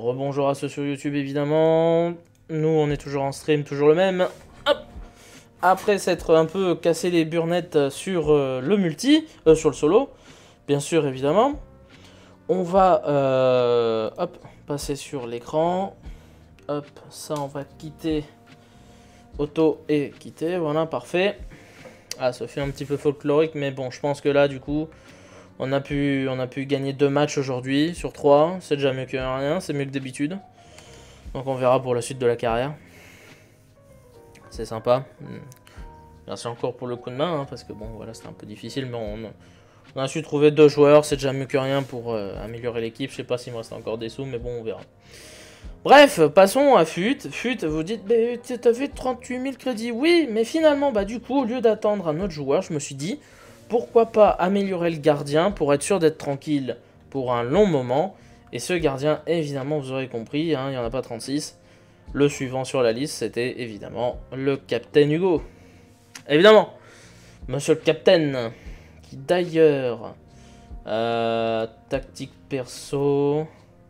Rebonjour à ceux sur YouTube évidemment. Nous on est toujours en stream, toujours le même. Hop. Après s'être un peu cassé les burnettes sur le multi, sur le solo, bien sûr évidemment. On va hop, passer sur l'écran. Hop, ça on va quitter auto et quitter, voilà parfait. Ah ça fait un petit peu folklorique mais bon je pense que là du coup on a pu gagner 2 matchs aujourd'hui sur 3, c'est déjà mieux que rien, c'est mieux que d'habitude. Donc on verra pour la suite de la carrière. C'est sympa. Merci encore pour le coup de main, hein, parce que bon voilà c'était un peu difficile, mais on a su trouver 2 joueurs, c'est déjà mieux que rien pour améliorer l'équipe. Je sais pas s'il me reste encore des sous, mais bon on verra. Bref, passons à FUT. FUT, vous dites, t'as fait 38 000 crédits. Oui, mais finalement, bah du coup, au lieu d'attendre un autre joueur, je me suis dit, pourquoi pas améliorer le gardien pour être sûr d'être tranquille pour un long moment. Et ce gardien, évidemment, vous aurez compris, hein, il n'y en a pas 36. Le suivant sur la liste, c'était évidemment le Captain Hugo. Évidemment, monsieur le Captain, qui d'ailleurs, tactique perso...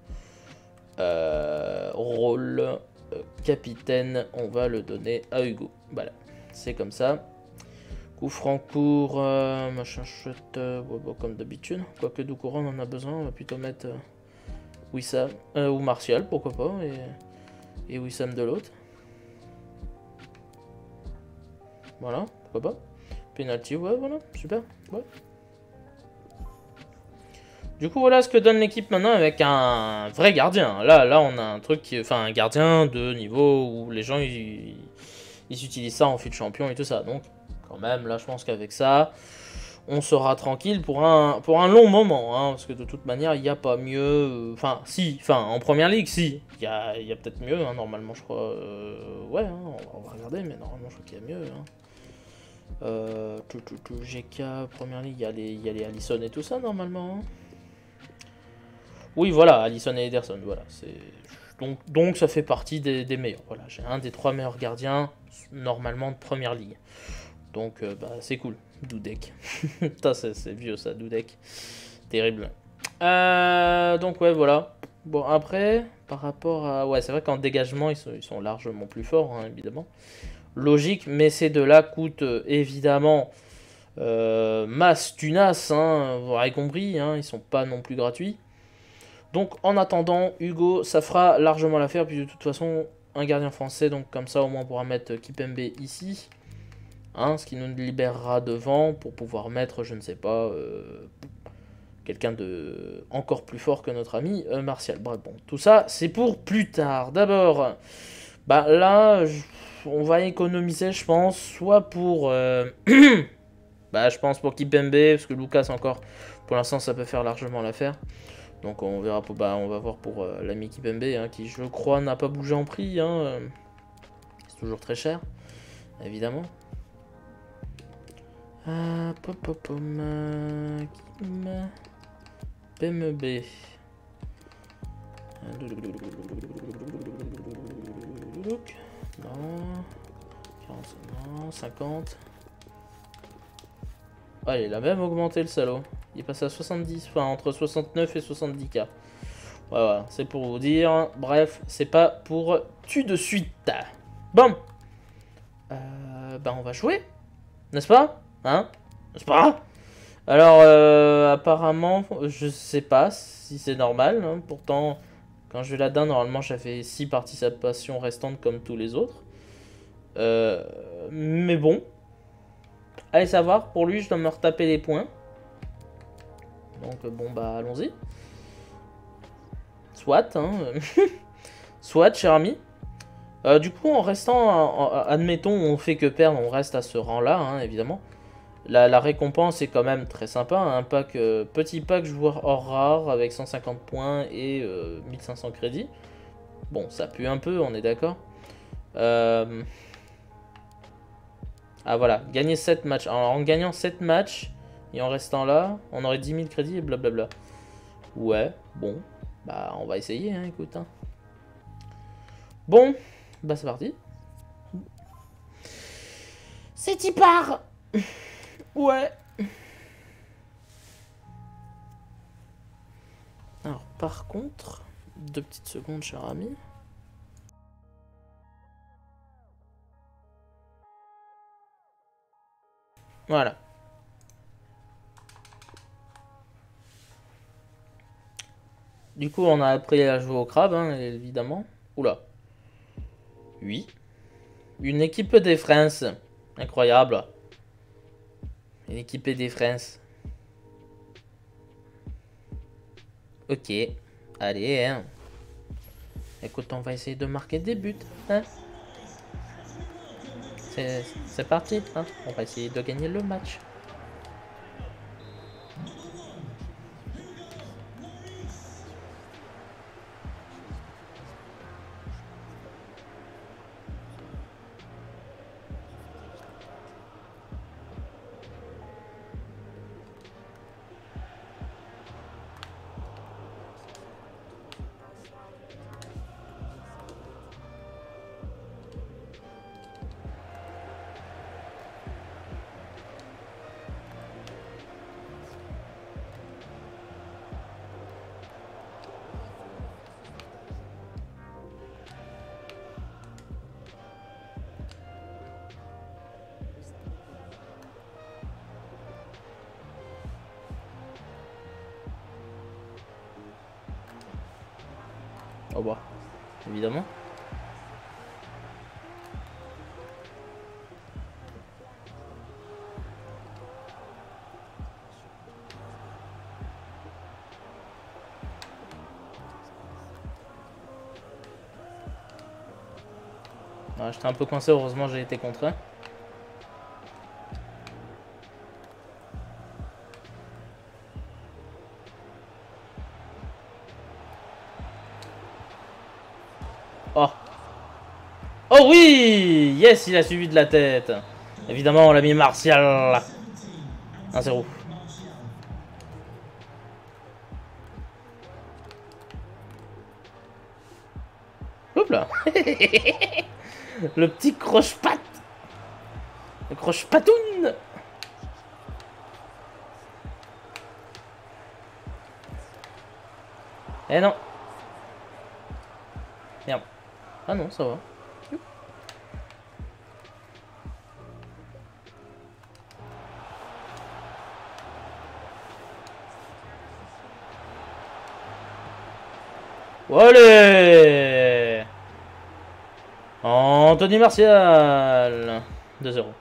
rôle capitaine, on va le donner à Hugo. Voilà, c'est comme ça. Coup franc court, machin chouette, comme d'habitude. Quoique de courant on en a besoin, on va plutôt mettre Wissam ou Martial, pourquoi pas, et Wissam de l'autre. Voilà, pourquoi pas. Penalty, ouais, voilà, super. Ouais. Du coup, voilà ce que donne l'équipe maintenant avec un vrai gardien. Là, on a un truc, enfin, un gardien de niveau où les gens, ils utilisent ça en FUT champion et tout ça. Donc, quand même, là, je pense qu'avec ça, on sera tranquille pour un long moment. Hein, parce que de toute manière, il n'y a pas mieux. Enfin, si, enfin, en première ligue, si. Il y a peut-être mieux, hein, normalement, je crois. Ouais, hein, on va regarder, mais normalement, je crois qu'il y a mieux. Hein. GK, première ligue, il y a les Alisson et tout ça, normalement. Hein. Oui, voilà, Alisson et Ederson, voilà. Donc ça fait partie des meilleurs. Voilà, j'ai un des 3 meilleurs gardiens, normalement, de première ligue. Donc, bah, c'est cool. Dudek. c'est vieux, ça, Dudek. Terrible. Donc, ouais, voilà. Bon, après, par rapport à... Ouais, c'est vrai qu'en dégagement, ils sont largement plus forts, hein, évidemment. Logique, mais ces deux-là coûtent, évidemment, masse tunas, hein, vous aurez compris, hein, ils sont pas non plus gratuits. Donc en attendant, Hugo, ça fera largement l'affaire, puis de toute façon, un gardien français, donc comme ça au moins on pourra mettre Kipembe ici. Hein, ce qui nous libérera devant pour pouvoir mettre, je ne sais pas, quelqu'un de encore plus fort que notre ami Martial. Bref, bon, tout ça c'est pour plus tard. D'abord, bah là, on va économiser, je pense, soit pour... bah je pense pour Kipembe, parce que Lucas encore, pour l'instant ça peut faire largement l'affaire. Donc on verra, on va voir pour l'ami Kipembe, hein, qui je crois n'a pas bougé en prix. Hein, c'est toujours très cher, évidemment. Kipembe. Non. 40, non. 50. Ah, il a même augmenté le salaud. Il est passé à 70, enfin entre 69 et 70k. Voilà, c'est pour vous dire. Bref, c'est pas pour tu de suite. Bon. Bah on va jouer. N'est-ce pas? Hein? N'est-ce pas? Alors, apparemment, je sais pas si c'est normal. Hein. Pourtant, quand je l'ai normalement, j'avais 6 participations restantes comme tous les autres. Mais bon. Allez savoir, pour lui, je dois me retaper les points. Donc, bon, bah, allons-y. Soit, hein. Soit, cher ami. Du coup, en restant, admettons, on fait que perdre, on reste à ce rang-là, hein, évidemment. La récompense est quand même très sympa. Un pack, petit pack joueur hors rare avec 150 points et 1500 crédits. Bon, ça pue un peu, on est d'accord. Ah voilà, gagner 7 matchs. Alors, en gagnant 7 matchs et en restant là, on aurait 10 000 crédits et blablabla. Ouais, bon. Bah, on va essayer, hein, écoute. Hein. Bon, bah c'est parti. C'est y part. Ouais. Alors, par contre, 2 petites secondes, cher ami. Voilà. Du coup, on a appris à jouer au crabe, hein, évidemment. Oula. Oui. Une équipe des France. Incroyable. Une équipe des France. Ok. Allez, hein. Écoute, on va essayer de marquer des buts. Hein. C'est parti. Hein. On va essayer de gagner le match. Au revoir. Évidemment. J'étais un peu coincé, heureusement j'ai été contraint. Oh. Oh oui. Yes, il a suivi de la tête. Évidemment, on l'a mis Martial. 1-0. Hop là. Le petit croche-patte. Le croche-patoun. Eh non. Merde. Ah non, ça va. Allez. Anthony Martial. 2-0.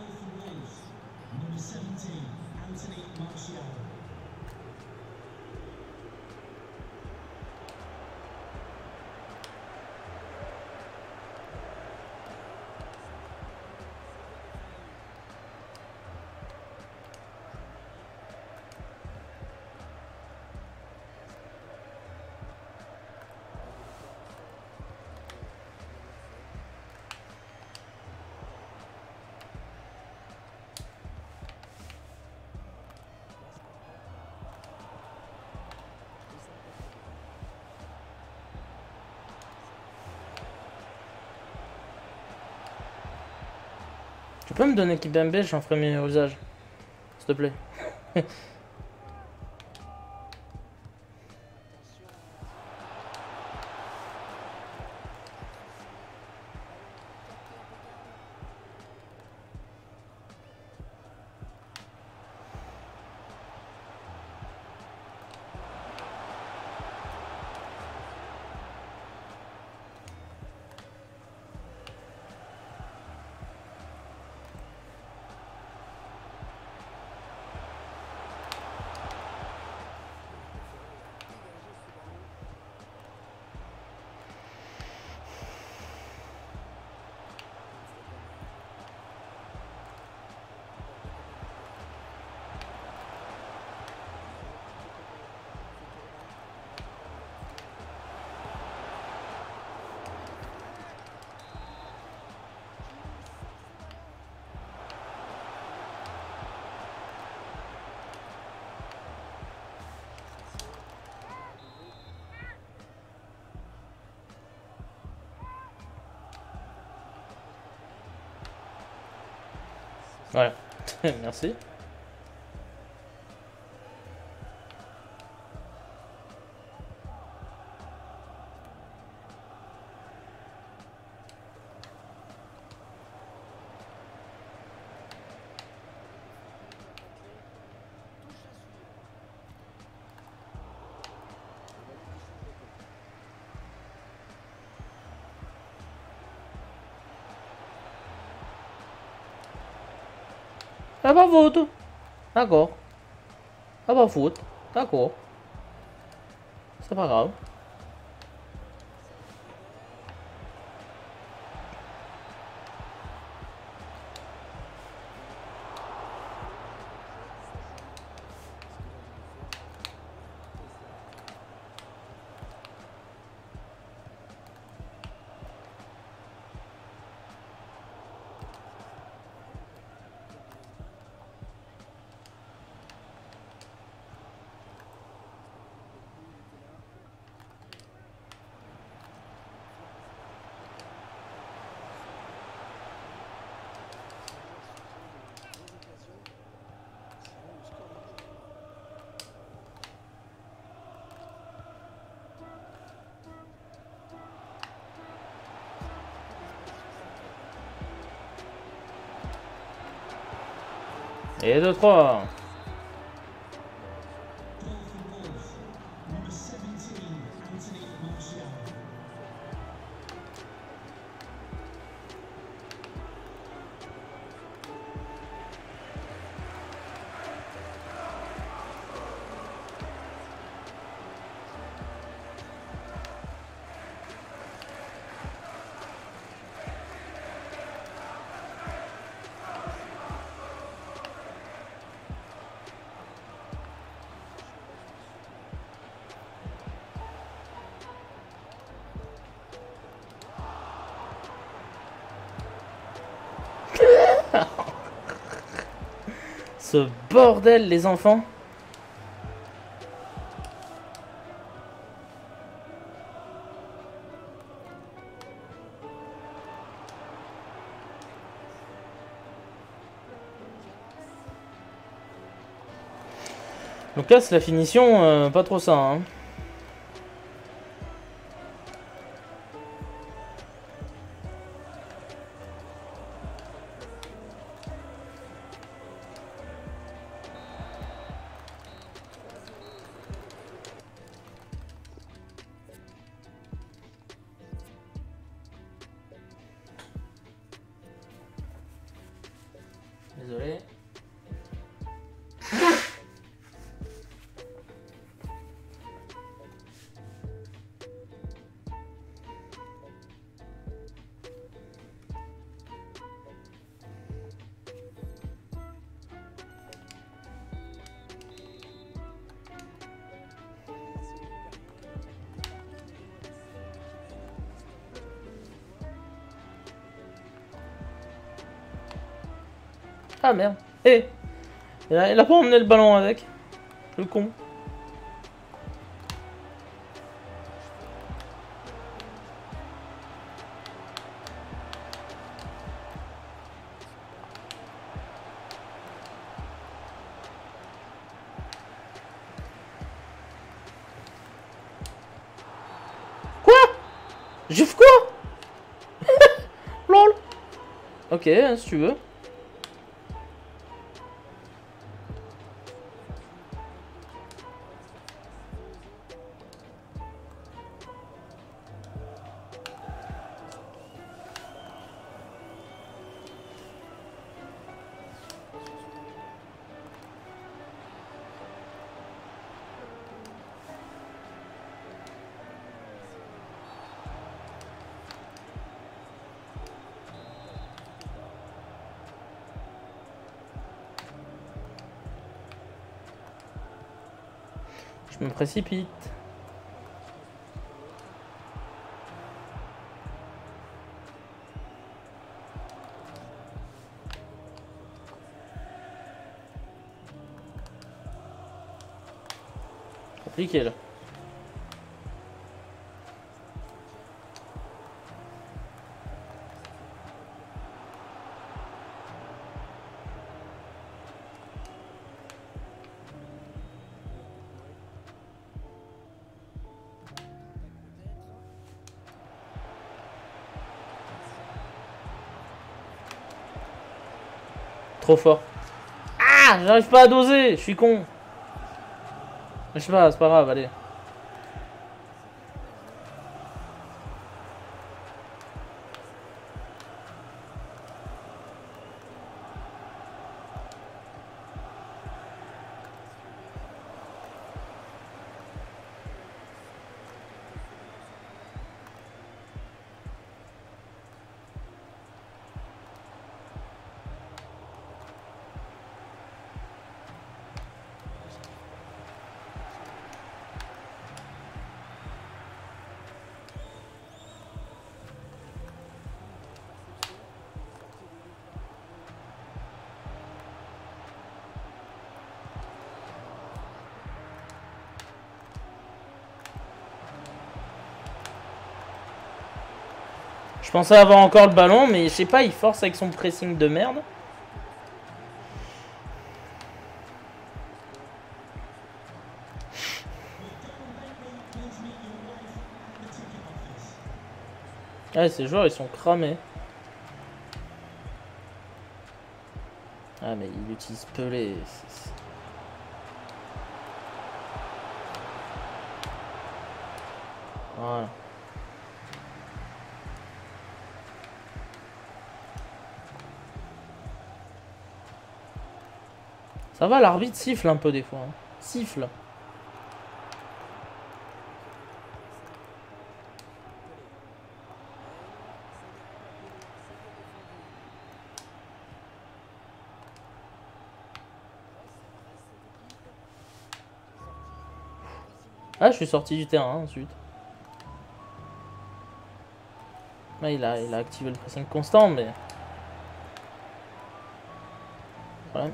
Tu peux me donner Kipembe, j'en ferai meilleur usage. S'il te plaît. Voilà. Merci. Ah bah faute. D'accord. Ah bah faute. D'accord. C'est pas grave. Et 2-3. Ce bordel, les enfants. Donc là, c'est la finition, pas trop ça. Hein. Désolé. Ah merde. Eh, il a pas emmené le ballon avec. Le con. Quoi? J'ouvre quoi? Lol. Ok, si tu veux. Je me précipite. Compliqué là. Trop fort. Ah, j'arrive pas à doser, je suis con. Je sais pas, c'est pas grave, allez. Je pensais avoir encore le ballon, mais je sais pas, il force avec son pressing de merde. Ouais, ces joueurs, ils sont cramés. Ah, mais il utilise Pelé. Voilà. Ça va, l'arbitre siffle un peu des fois. Hein. Siffle. Ah, je suis sorti du terrain ensuite. Ah, il a activé le pressing constant, mais... Ouais.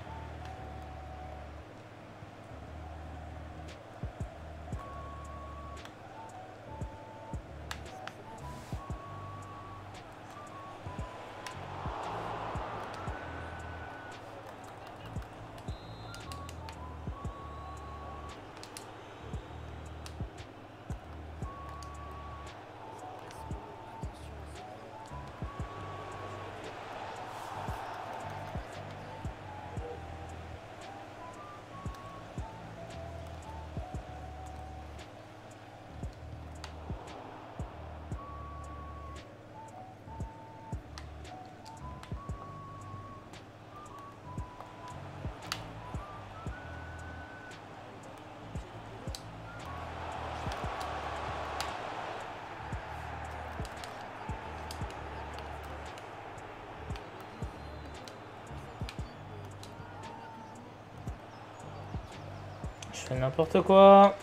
Je fais n'importe quoi.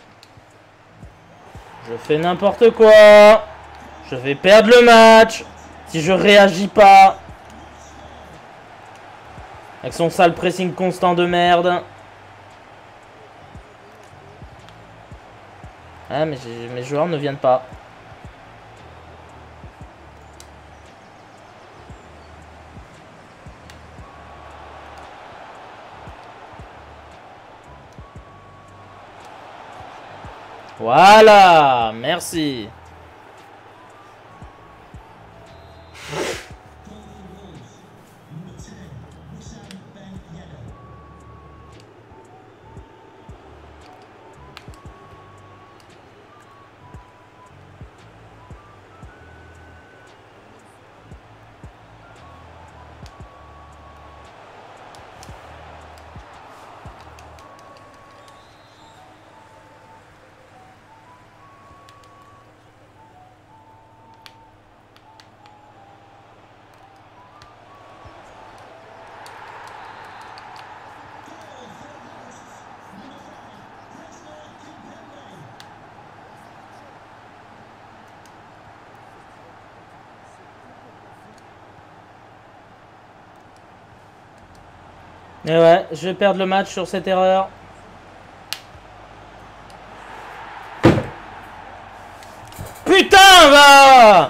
Je fais n'importe quoi. Je vais perdre le match. Si je réagis pas. Avec son sale pressing constant de merde. Ah, mais mes joueurs ne viennent pas. Voilà, merci. Et ouais, je vais perdre le match sur cette erreur. Putain, va!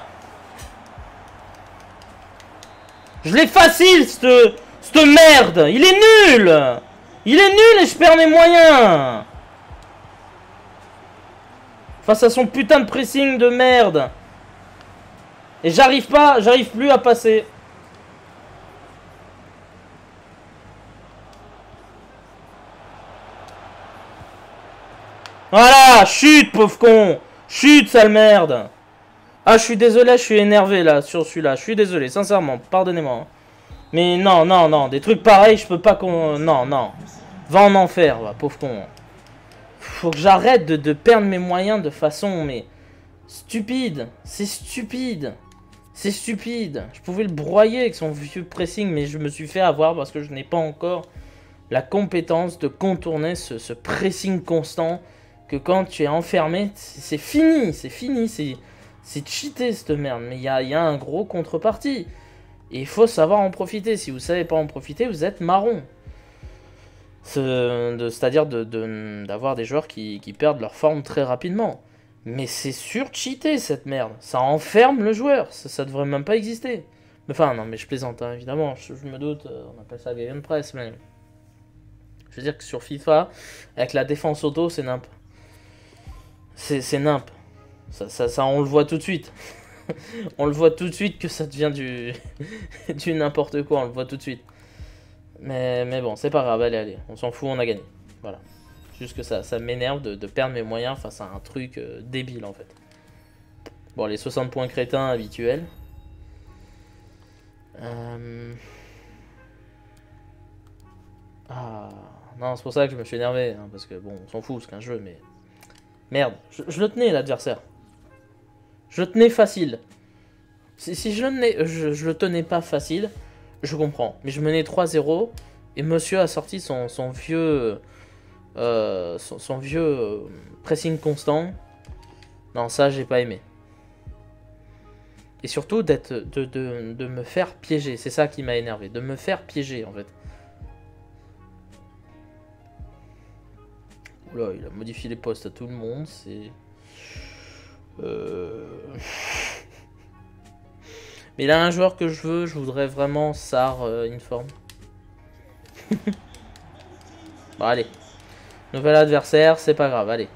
Je l'ai facile, cette merde. Il est nul. Il est nul et je perds mes moyens. Face à son putain de pressing de merde. Et j'arrive plus à passer. Voilà, chute, pauvre con. Chute, sale merde. Ah, je suis désolé, je suis énervé là sur celui-là. Je suis désolé, sincèrement, pardonnez-moi. Mais non, non, non, des trucs pareils, je peux pas qu'on... Non, non. Va en enfer, va, pauvre con. Faut que j'arrête de perdre mes moyens de façon, mais... Stupide. C'est stupide. C'est stupide. Je pouvais le broyer avec son vieux pressing, mais je me suis fait avoir parce que je n'ai pas encore la compétence de contourner ce pressing constant. Que quand tu es enfermé, c'est fini, c'est fini, c'est cheaté cette merde. Mais il y a un gros contrepartie. Et il faut savoir en profiter. Si vous savez pas en profiter, vous êtes marron. C'est-à-dire d'avoir des joueurs qui perdent leur forme très rapidement. Mais c'est sur-cheaté cette merde. Ça enferme le joueur. Ça devrait même pas exister. Mais enfin, non, mais je plaisante, hein, évidemment. Je me doute, on appelle ça Gegenpress, mais. Je veux dire que sur FIFA, avec la défense auto, c'est nimp. C'est nimp. Ça, on le voit tout de suite. On le voit tout de suite que ça devient du n'importe quoi. On le voit tout de suite. Mais bon, c'est pas grave. Allez. On s'en fout, on a gagné. Voilà. Juste que ça m'énerve de perdre mes moyens face à un truc débile en fait. Bon, les 60 points crétins habituels. Ah, non, c'est pour ça que je me suis énervé. Hein, parce que bon, on s'en fout, c'est qu'un jeu, mais. Merde, je le tenais l'adversaire. Je le tenais facile. Si je le tenais pas facile, je comprends. Mais je menais 3-0 et monsieur a sorti son vieux. Son vieux pressing constant. Non, ça, j'ai pas aimé. Et surtout, de me faire piéger. C'est ça qui m'a énervé. De me faire piéger, en fait. Oula, il a modifié les postes à tout le monde. C'est... Mais il a un joueur que je veux. Je voudrais vraiment Sar Inform. Bon, allez. Nouvel adversaire, c'est pas grave, allez.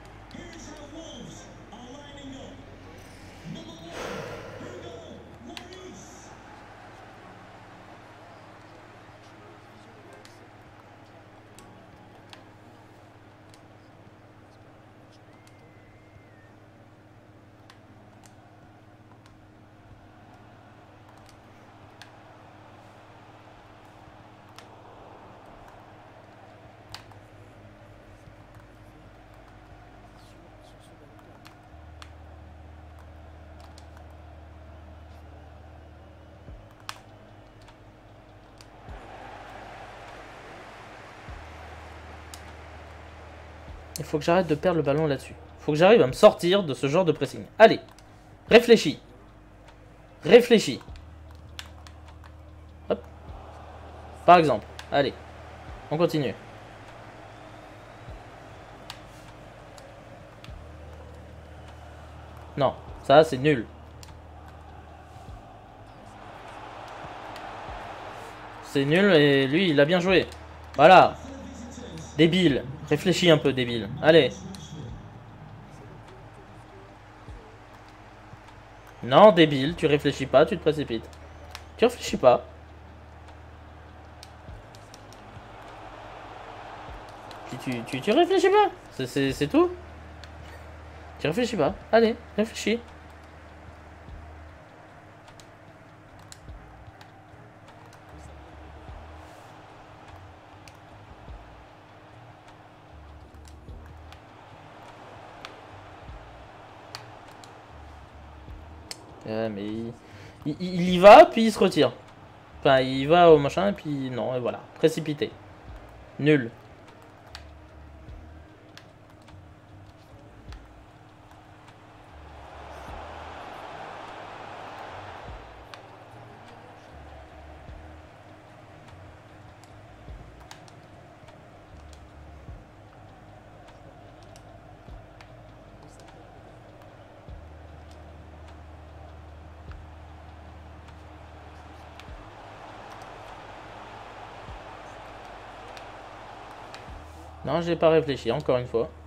Il faut que j'arrête de perdre le ballon là-dessus. Il faut que j'arrive à me sortir de ce genre de pressing. Allez, réfléchis. Réfléchis. Hop. Par exemple. Allez, on continue. Non, ça c'est nul. C'est nul et lui il a bien joué. Voilà. Débile. Réfléchis un peu, débile. Allez. Non, débile, tu réfléchis pas, tu te précipites. Tu réfléchis pas. Tu réfléchis pas. C'est tout. Tu réfléchis pas. Allez, réfléchis. Mais il y va, puis il se retire. Enfin, il va au machin, et puis non, et voilà. Précipité. Nul. Non, j'ai pas réfléchi, encore une fois.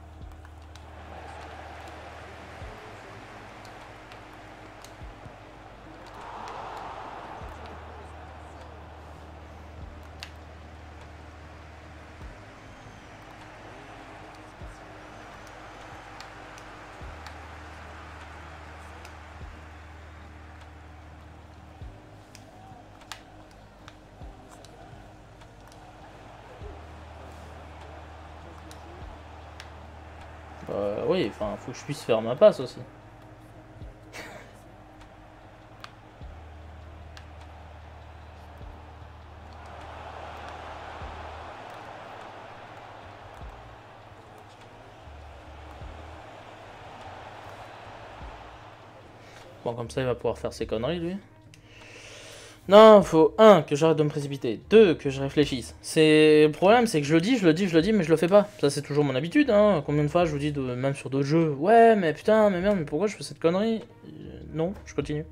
Oui, enfin, faut que je puisse faire ma passe aussi. Bon, comme ça, il va pouvoir faire ses conneries, lui. Non, faut, un, que j'arrête de me précipiter. Deux, que je réfléchisse. C'est le problème, c'est que je le dis, mais je le fais pas. Ça, c'est toujours mon habitude, hein. Combien de fois je vous dis, même sur d'autres jeux, ouais, mais putain, mais merde, mais pourquoi je fais cette connerie? Non, je continue.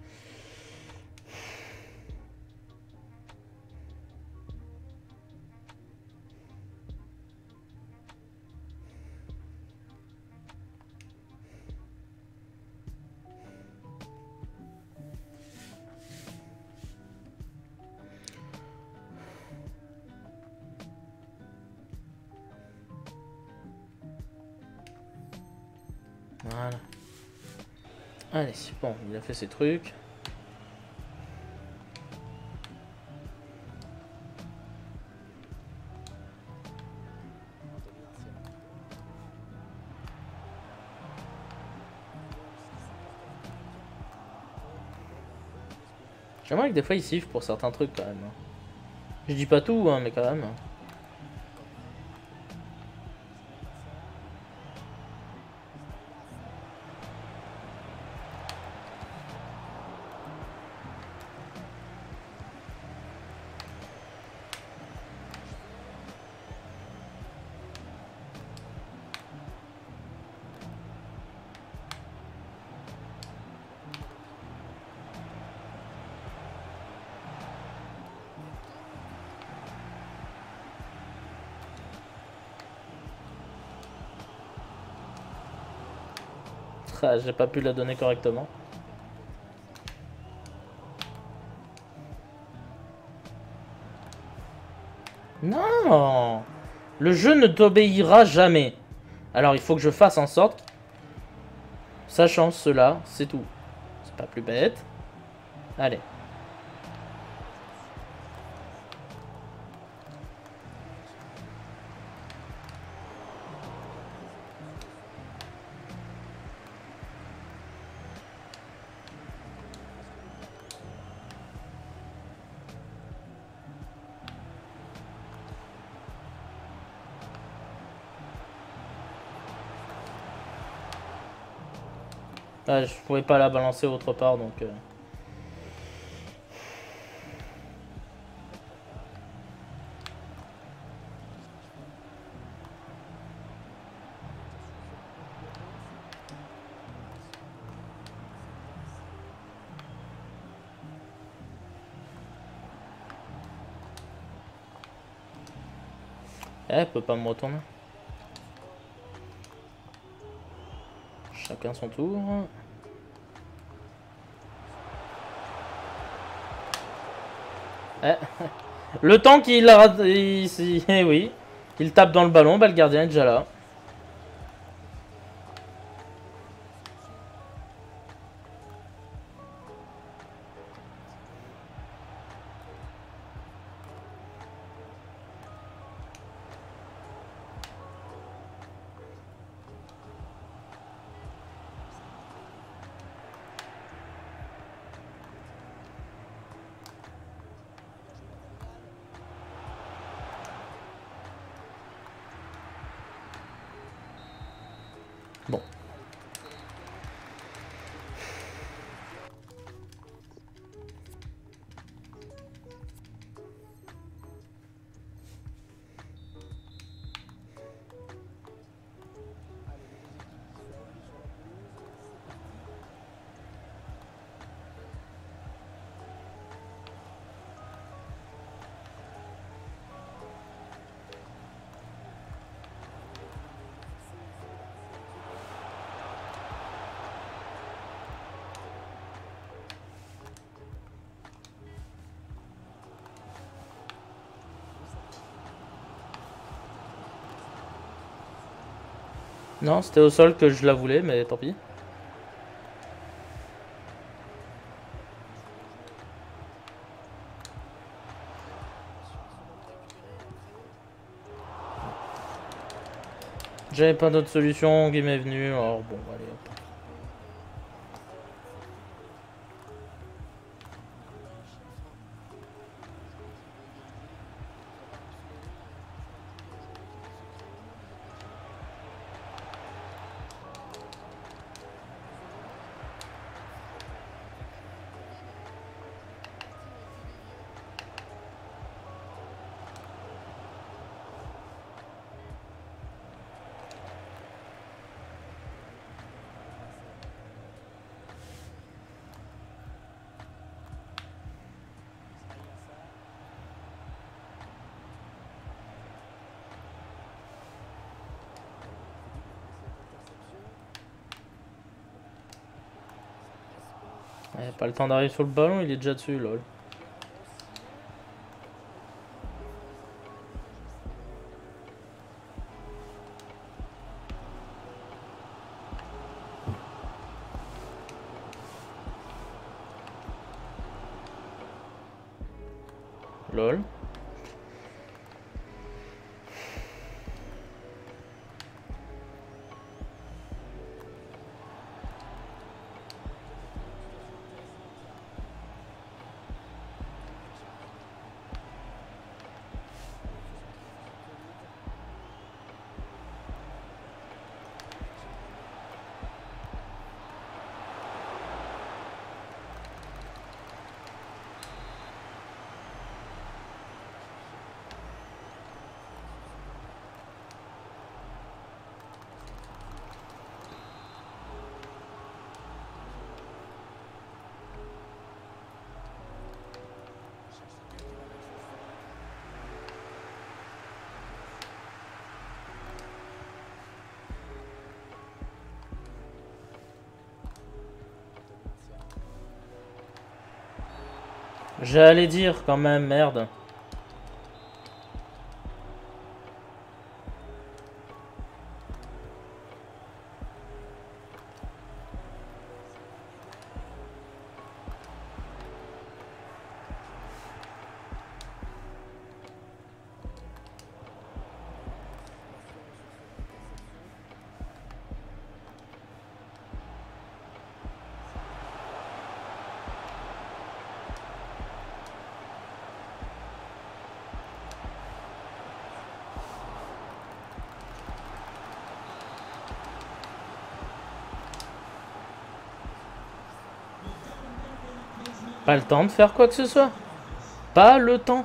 Voilà. Allez, bon, il a fait ses trucs. J'aimerais que des fois il siffle pour certains trucs quand même. Je dis pas tout, hein, mais quand même. Ah, j'ai pas pu la donner correctement. Non! Le jeu ne t'obéira jamais. Alors il faut que je fasse en sorte, sachant cela, c'est tout. C'est pas plus bête. Allez. Ah, je pouvais pas la balancer autre part, donc... Elle peut pas me retourner. Chacun son tour. Eh. Le temps qu'il a... Eh oui. Il tape dans le ballon, bah le gardien est déjà là. Bon. Non, c'était au sol que je la voulais, mais tant pis. J'avais pas d'autre solution qui m'est venue, alors bon, allez hop. Pas le temps d'arriver sur le ballon, il est déjà dessus, lol. Lol. J'allais dire quand même, merde. Pas le temps de faire quoi que ce soit. Pas le temps.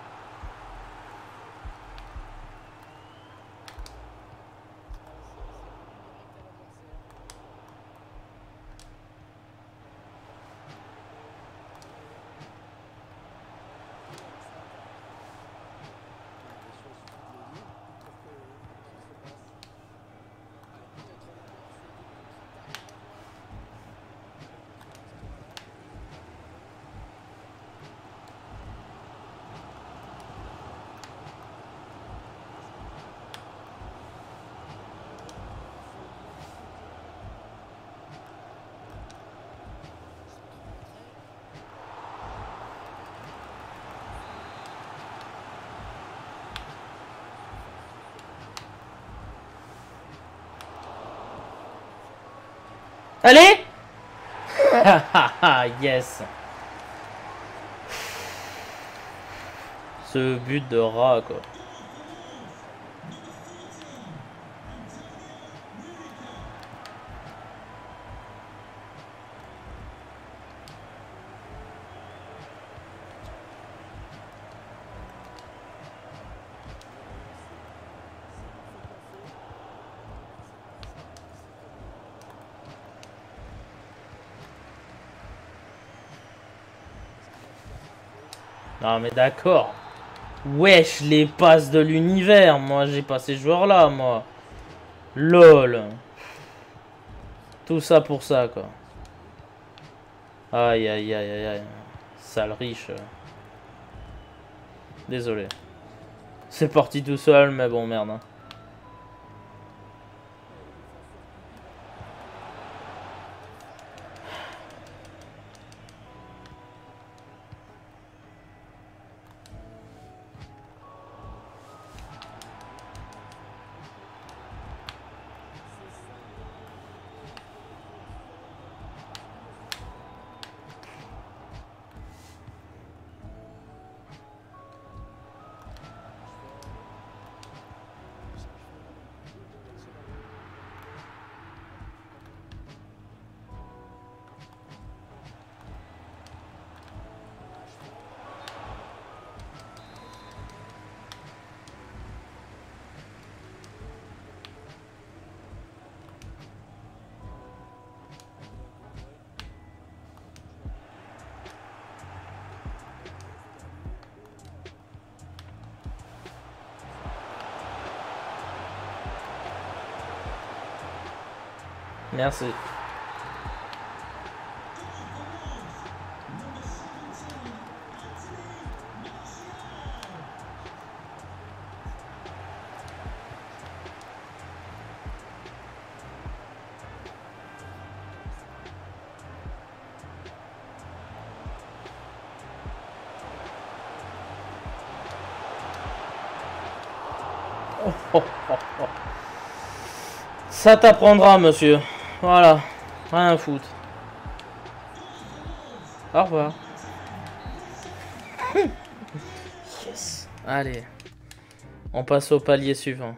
Allez. Yes. Ce but de rat, quoi. Non mais d'accord. Wesh, les passes de l'univers. Moi, j'ai pas ces joueurs-là, moi. LOL. Tout ça pour ça, quoi. Aïe, aïe, aïe, aïe, aïe. Sale riche. Désolé. C'est parti tout seul, mais bon, merde. Hein. Merci. Oh, oh, oh, oh. Ça t'apprendra, monsieur. Voilà. Rien à foutre. Au revoir. Yes. Allez. On passe au palier suivant.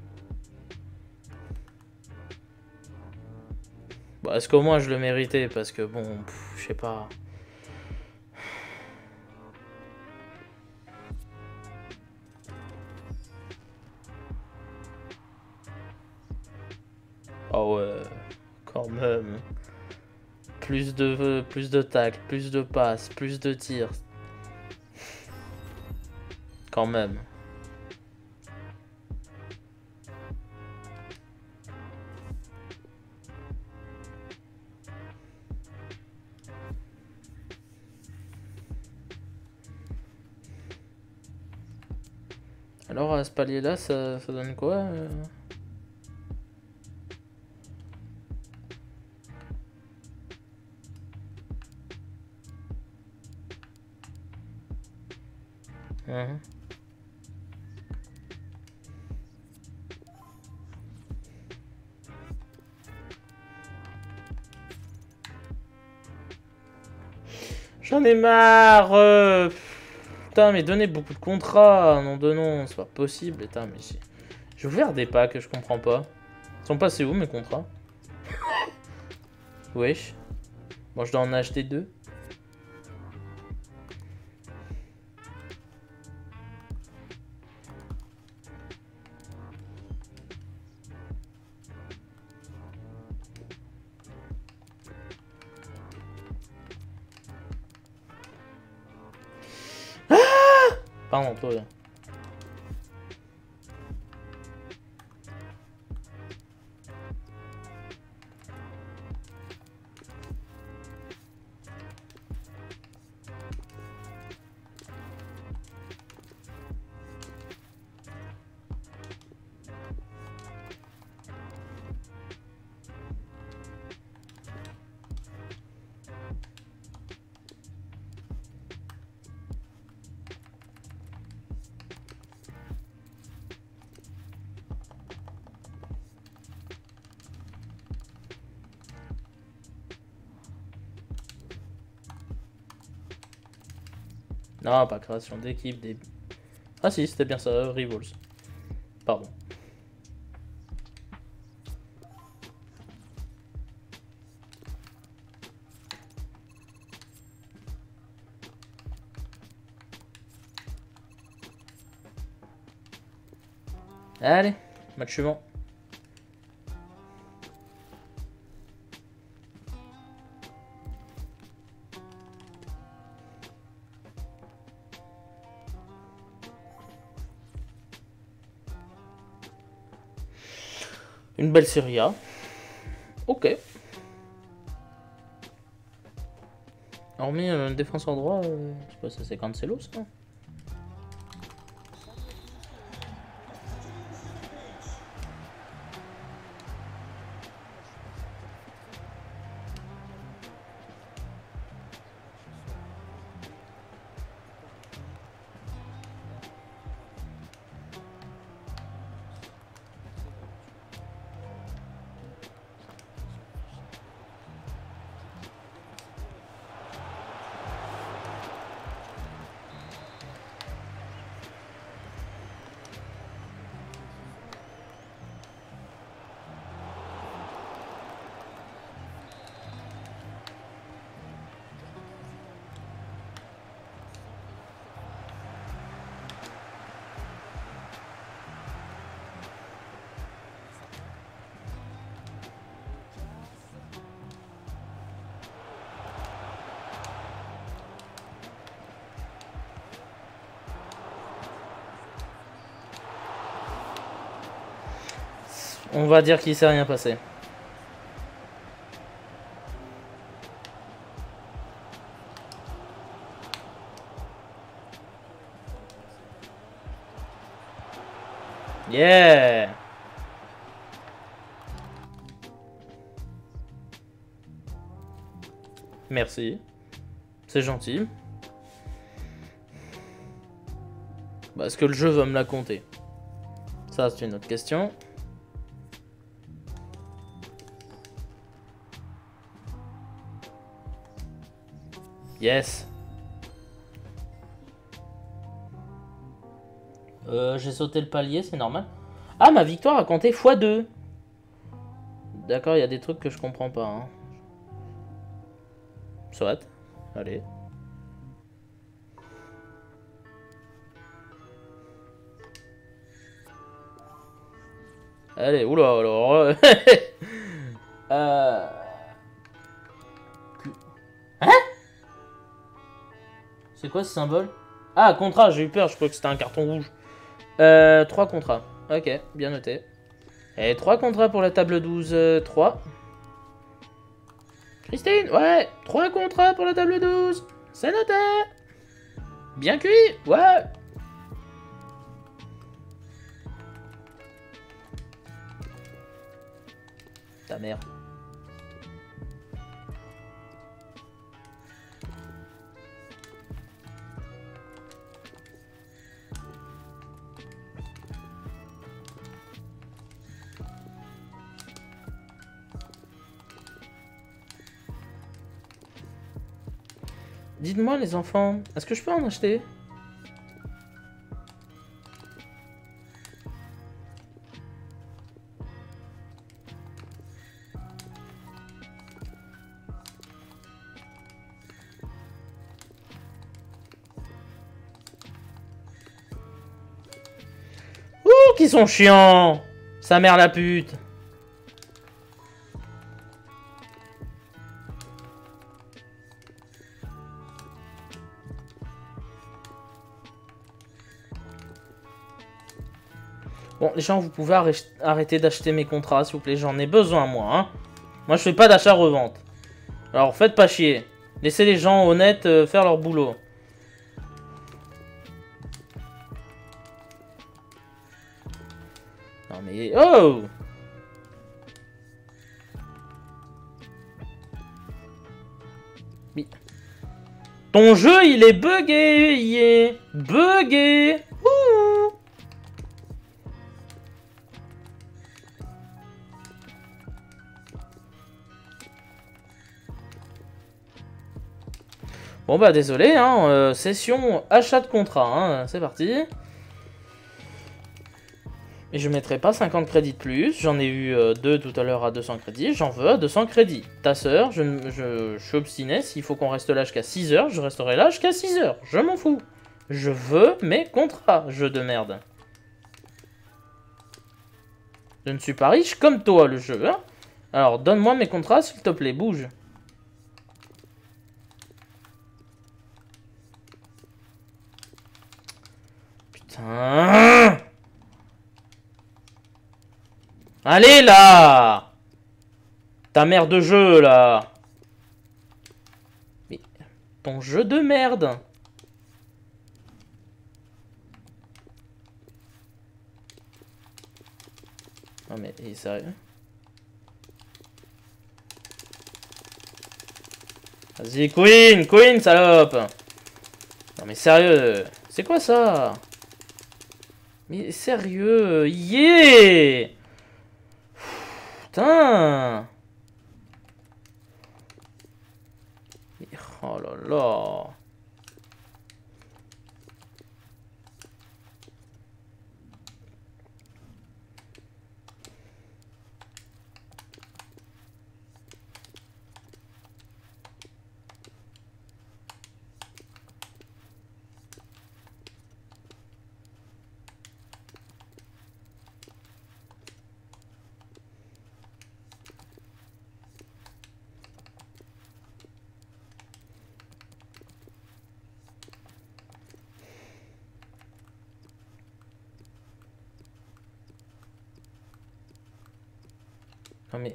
Bon, est-ce qu'au moins je le méritais? Parce que bon, je sais pas. Oh ouais, quand même. Plus de tacles, plus de passes, plus de tirs. Quand même. Alors à ce palier-là, ça donne quoi J'en ai marre Putain, mais donnez beaucoup de contrats, non de non, c'est pas possible. Putain, mais j'ai ouvert des packs, je comprends pas. Ils sont passés où mes contrats? Wesh. Bon, je dois en acheter 2. Pardon, toi. Non, pas création d'équipe, des... Ah si, c'était bien ça, Rivals. Pardon. Allez, match suivant. Une belle Serie A. Ok. Hormis défenseur droit, je sais pas, ça c'est Cancelo ça. On va dire qu'il s'est rien passé. Yeah! Merci. C'est gentil. Bah, est-ce que le jeu va me la compter? Ça, c'est une autre question. Yes. J'ai sauté le palier, c'est normal. Ah, ma victoire a compté x2. D'accord, il y a des trucs que je comprends pas. Hein. Soit. Allez. Allez, oula, alors... Hein? C'est quoi ce symbole? Ah, contrat, j'ai eu peur, je crois que c'était un carton rouge. 3 contrats. Ok, bien noté. Et 3 contrats pour la table 12. 3. Christine, ouais, 3 contrats pour la table 12. C'est noté. Bien cuit, ouais. Ta mère. Dites-moi les enfants, est-ce que je peux en acheter? Ouh, qui sont chiants! Sa mère la pute! Bon, les gens, vous pouvez arrêter d'acheter mes contrats, s'il vous plaît. J'en ai besoin, moi. Hein. Moi, je fais pas d'achat-revente. Alors, faites pas chier. Laissez les gens honnêtes faire leur boulot. Non, mais... Oh! Mais... Ton jeu, il est buggé! Il est buggé! Ouh! Bon bah désolé, hein, session achat de contrat, hein, c'est parti. Et je mettrai pas 50 crédits de plus, j'en ai eu 2 tout à l'heure à 200 crédits, j'en veux à 200 crédits. Ta sœur, je suis obstiné, s'il faut qu'on reste là jusqu'à 6 heures, je resterai là jusqu'à 6 heures, je m'en fous. Je veux mes contrats, jeu de merde. Je ne suis pas riche comme toi, le jeu, hein. Alors, donne-moi mes contrats, s'il te plaît, bouge. Putain. Allez, là. Ta mère de jeu, là. Mais, ton jeu de merde. Non, mais, il est sérieux? Vas-y, Queen! Queen, salope! Non, mais sérieux, c'est quoi ça? Mais sérieux, yeah! Putain! Oh là là! Non mais...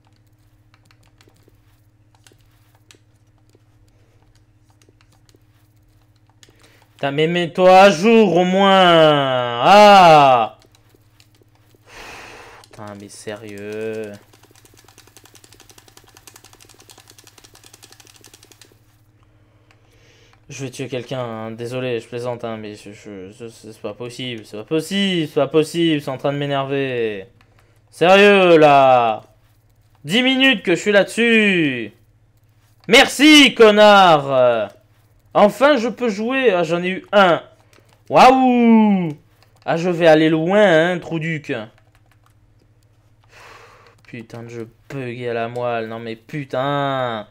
Putain, mais mets-toi à jour au moins! Ah! Putain, mais sérieux... Je vais tuer quelqu'un, hein. Désolé, je plaisante, hein, mais c'est pas possible, c'est pas possible, c'est pas possible, c'est en train de m'énerver. Sérieux, là 10 minutes que je suis là-dessus. Merci, connard. Enfin, je peux jouer. Ah, j'en ai eu un. Waouh. Ah, je vais aller loin, hein, Trouduc. Putain de jeu bugué à la moelle. Non, mais putain.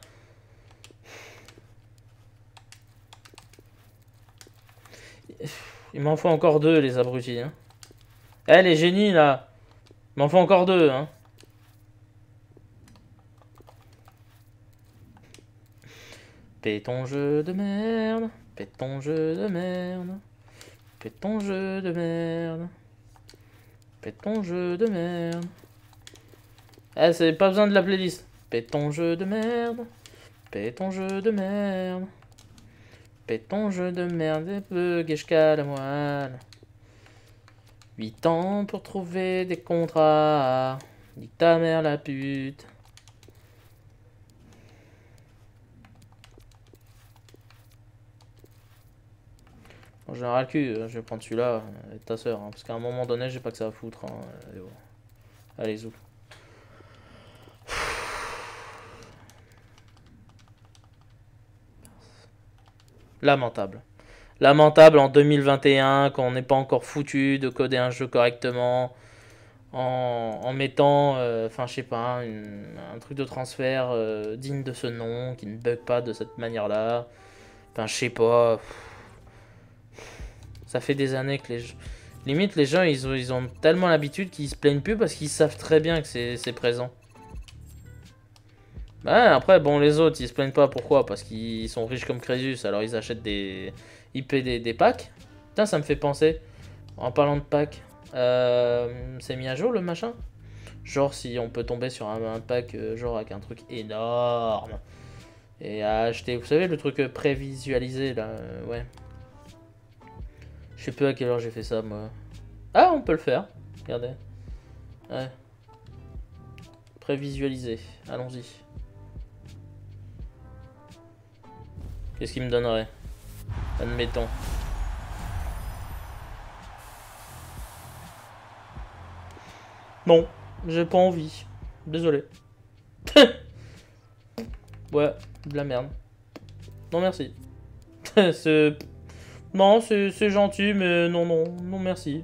Il m'en faut encore deux, les abrutis. Hein. Eh, les génies, là. Il m'en faut encore deux, hein. Fais ton jeu de merde. Fais ton jeu de merde. Fais ton jeu de merde. Fais ton jeu de merde. Eh, c'est pas besoin de la playlist. Fais ton jeu de merde. Fais ton jeu de merde. Fais ton jeu de merde et bug jusqu'à la moelle. 8 ans pour trouver des contrats. Nique ta mère la pute. En général, cul, je vais prendre celui-là et ta soeur. Hein, parce qu'à un moment donné, j'ai pas que ça à foutre. Hein, et bon. Allez, zou. Lamentable. Lamentable en 2021, quand on n'est pas encore foutu de coder un jeu correctement. En mettant, enfin, je sais pas, un truc de transfert digne de ce nom, qui ne bug pas de cette manière-là. Enfin, je sais pas. Ça fait des années que limite, les gens, ils ont tellement l'habitude qu'ils se plaignent plus parce qu'ils savent très bien que c'est présent. Bah, après, bon, les autres, ils se plaignent pas. Pourquoi? Parce qu'ils sont riches comme Crésus, alors ils achètent des... Ils paient des packs. Putain, ça me fait penser. En parlant de packs, c'est mis à jour le machin? Genre, si on peut tomber sur un pack, genre avec un truc énorme. Et à acheter, vous savez, le truc prévisualisé, là, ouais. Je sais plus à quelle heure j'ai fait ça, moi. Ah, on peut le faire. Regardez. Ouais. Prévisualiser. Allons-y. Qu'est-ce qu'il me donnerait? Admettons. Non, j'ai pas envie. Désolé. Ouais, de la merde. Non, merci. C'est... Non, c'est gentil, mais non, non, non, merci.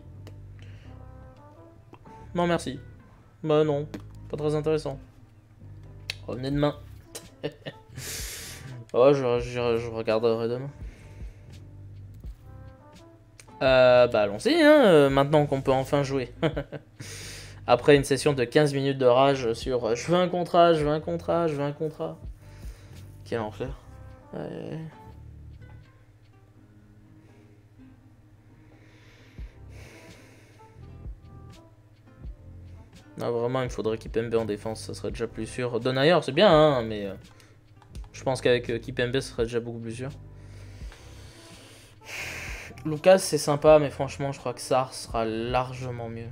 Non, merci. Bah non, pas très intéressant. Revenez demain. Oh, je regarderai demain. Bah allons-y, hein, maintenant qu'on peut enfin jouer. Après une session de 15 minutes de rage sur je veux un contrat, je veux un contrat, je veux un contrat. Quel enfer. Ouais. Non, vraiment, il faudrait Kipembe en défense, ça serait déjà plus sûr. Donayer, c'est bien, hein, mais je pense qu'avec Kipembe, ça serait déjà beaucoup plus sûr. Lucas, c'est sympa, mais franchement, je crois que Sar sera largement mieux.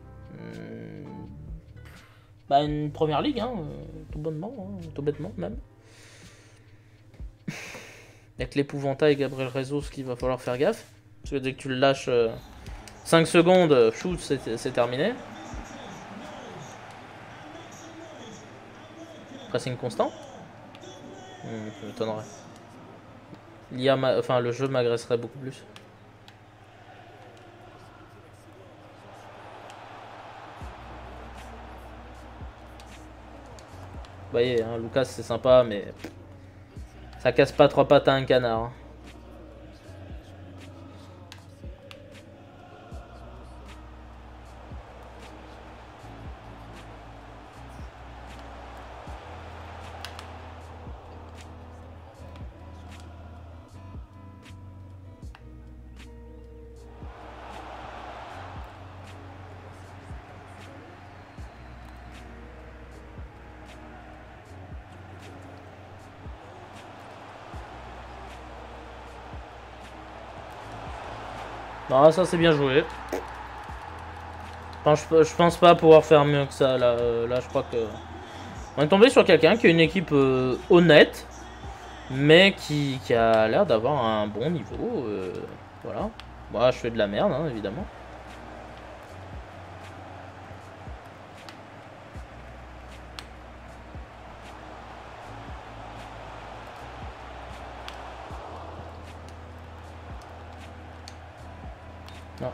Bah, une première ligue, hein, tout bonnement, hein, tout bêtement même. Avec l'épouvantail Gabriel Rezo, ce qu'il va falloir faire gaffe. Parce que dès que tu le lâches 5 secondes, shoot, c'est terminé. Pressing constant. Ça m'étonnerait. Enfin, le jeu m'agresserait beaucoup plus. Vous voyez, hein, Lucas c'est sympa, mais ça casse pas 3 pattes à un canard. Hein. Non, ça c'est bien joué. Enfin, je pense pas pouvoir faire mieux que ça. Là, je crois que... On est tombé sur quelqu'un qui a une équipe honnête. mais qui a l'air d'avoir un bon niveau. Voilà. Moi, je fais de la merde, hein, évidemment. Non.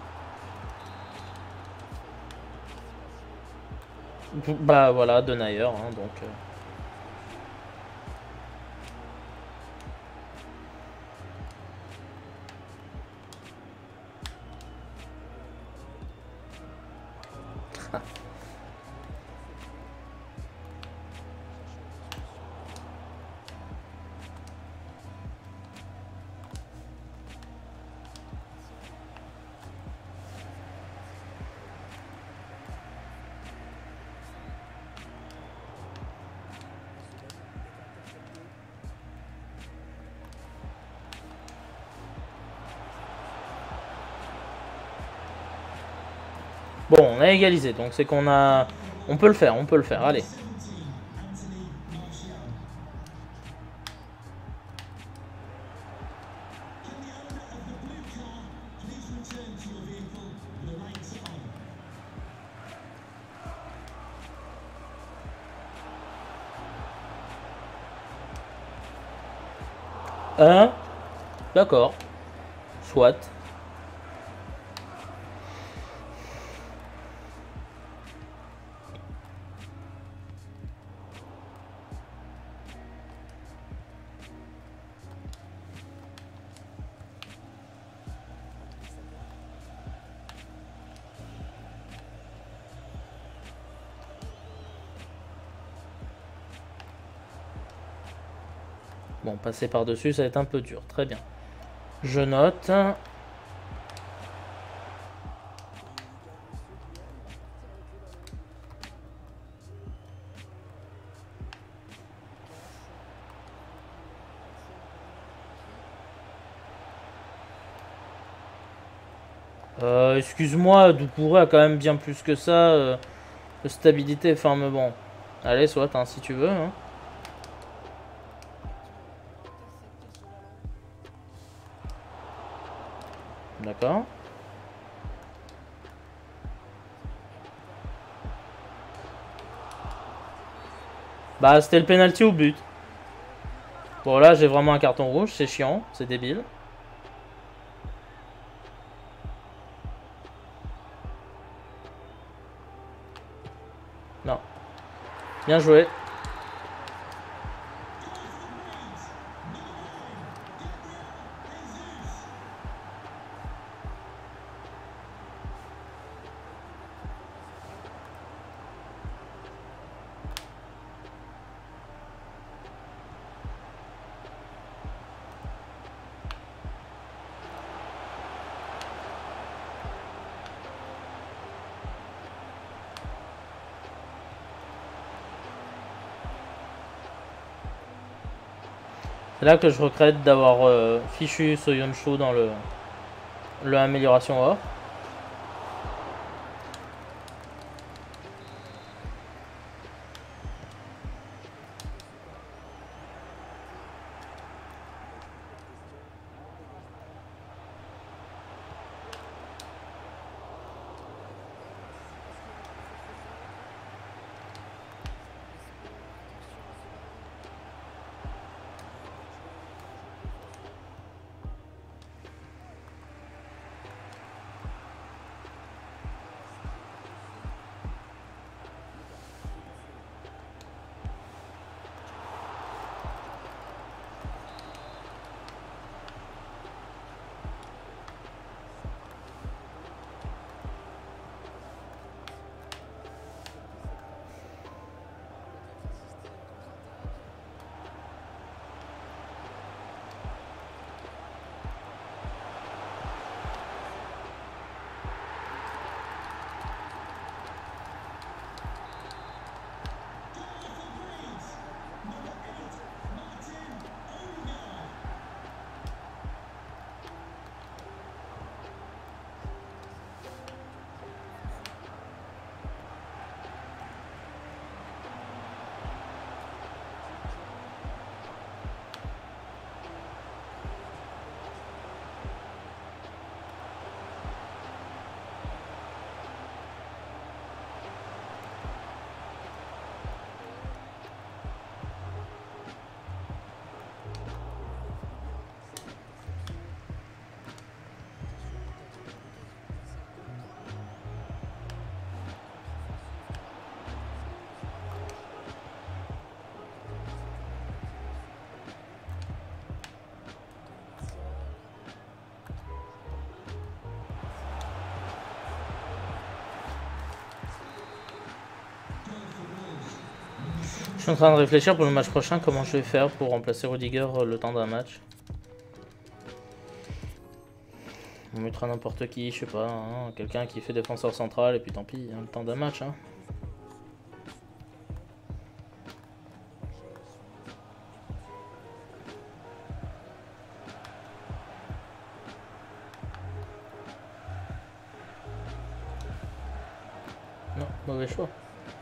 Bah voilà, Denayer, hein, donc... Bon, on a égalisé, donc c'est qu'on a... On peut le faire, allez. D'accord. Soit. Bon, passer par-dessus, ça va être un peu dur. Très bien. Je note. Excuse-moi, Doucouré a quand même bien plus que ça. De stabilité, enfin, mais bon. Allez, soit, hein, si tu veux. Hein. D'accord. Bah, c'était le penalty au but. Bon, là, j'ai vraiment un carton rouge. C'est chiant. C'est débile. Non. Bien joué. C'est là que je regrette d'avoir fichu Soyuncu dans le amélioration or. suis en train de réfléchir pour le match prochain comment je vais faire pour remplacer Rudiger le temps d'un match. On mettra n'importe qui, je sais pas, hein, quelqu'un qui fait défenseur central et puis tant pis, hein, le temps d'un match. Hein. Non, mauvais choix.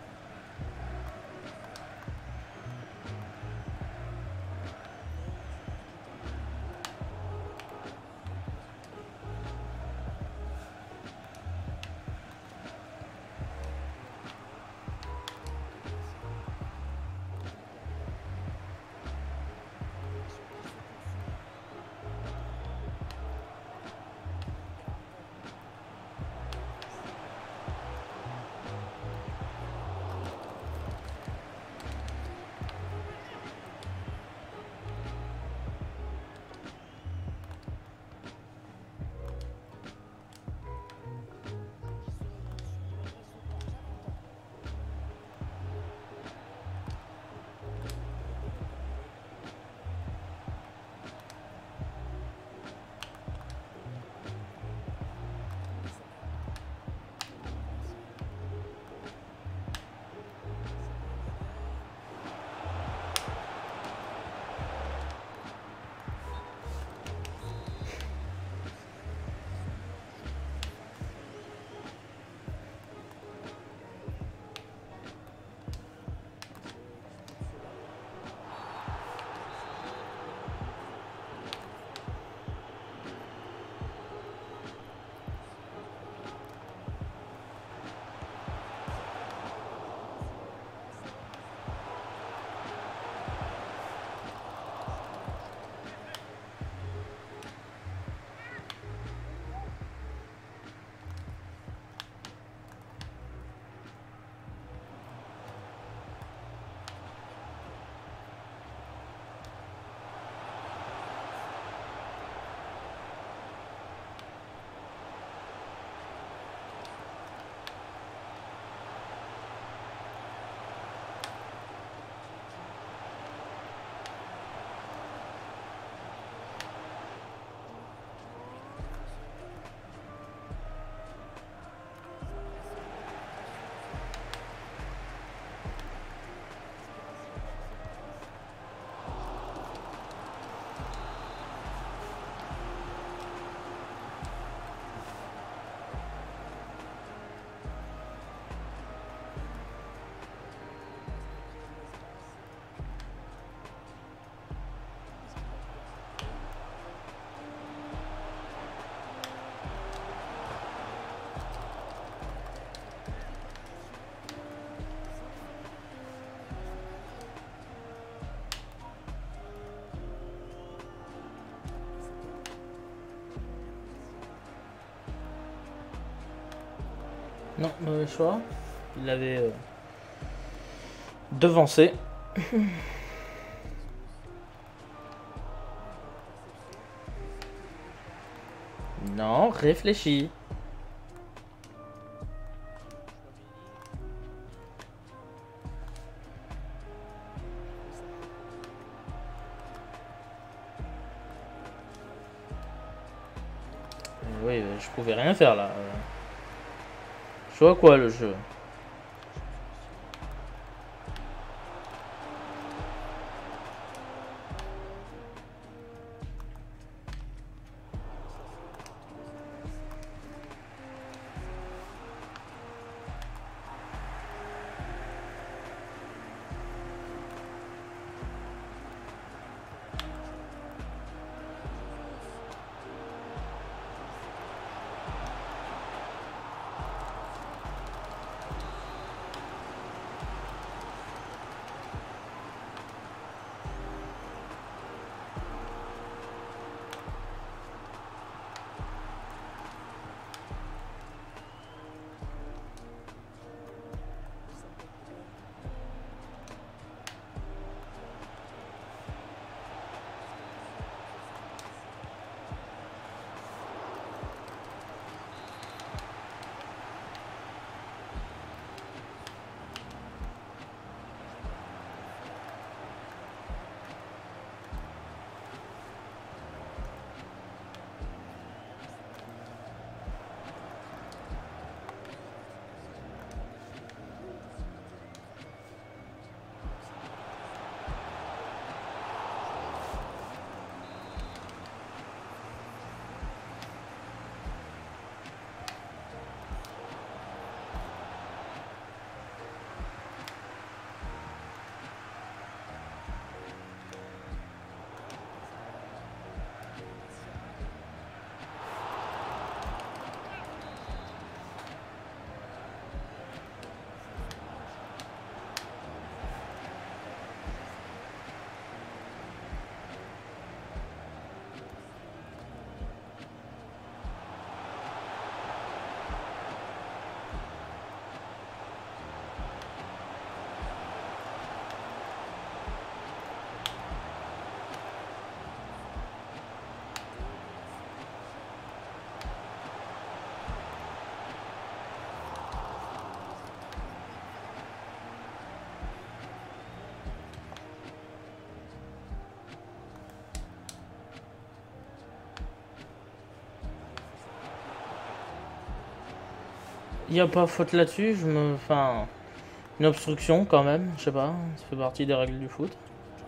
Non, mauvais choix. Il l'avait devancé. Non, réfléchis. Oui, je pouvais rien faire là. Je vois quoi le jeu. Il n'y a pas faute là-dessus, Enfin, une obstruction quand même, je sais pas, ça fait partie des règles du foot.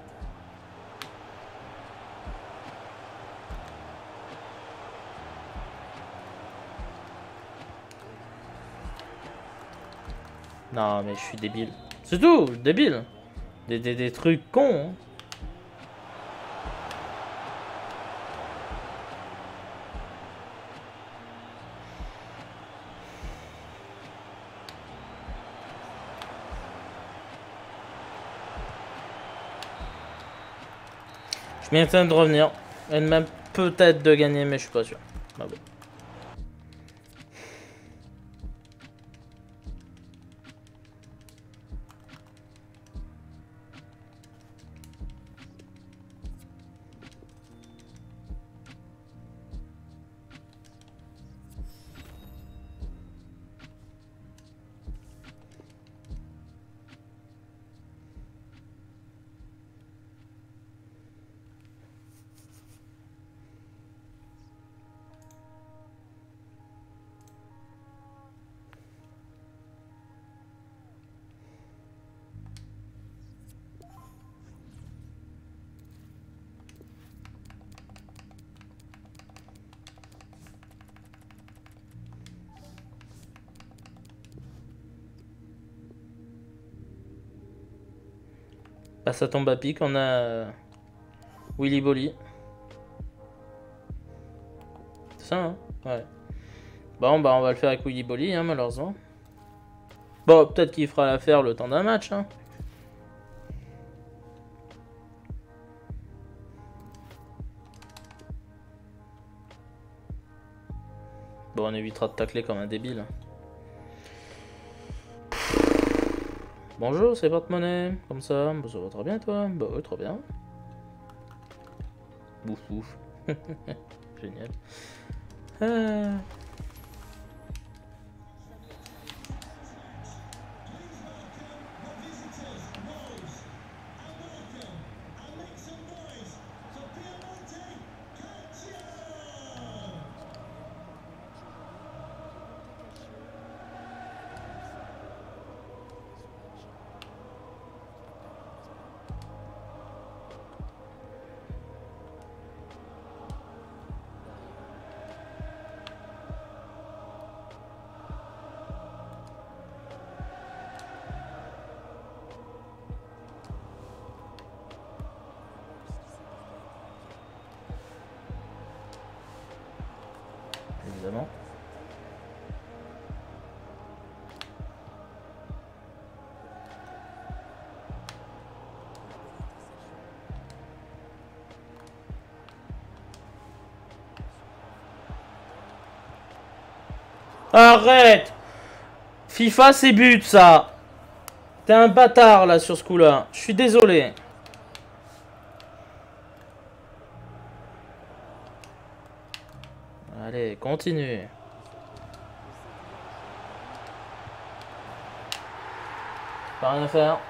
Non mais je suis débile. C'est tout, débile. Des trucs cons. Hein. Je m'étonne de revenir. Et même peut-être de gagner, mais je suis pas sûr. Ah bon. Bah, ça tombe à pic, on a Willy Bolly. C'est ça, hein? Ouais. Bon, bah, on va le faire avec Willy Bolly, hein, malheureusement. Bon, peut-être qu'il fera l'affaire le temps d'un match, hein. Bon, on évitera de tacler comme un débile. Bonjour, c'est porte-monnaie. Comme ça, bah, ça va très bien, toi? Bah ouais, très bien. Bouf, bouf. Génial. Ah. Évidemment. Arrête! FIFA, c'est but, ça! T'es un bâtard, là, sur ce coup-là. Je suis désolé. Allez, continue. Pas rien à faire.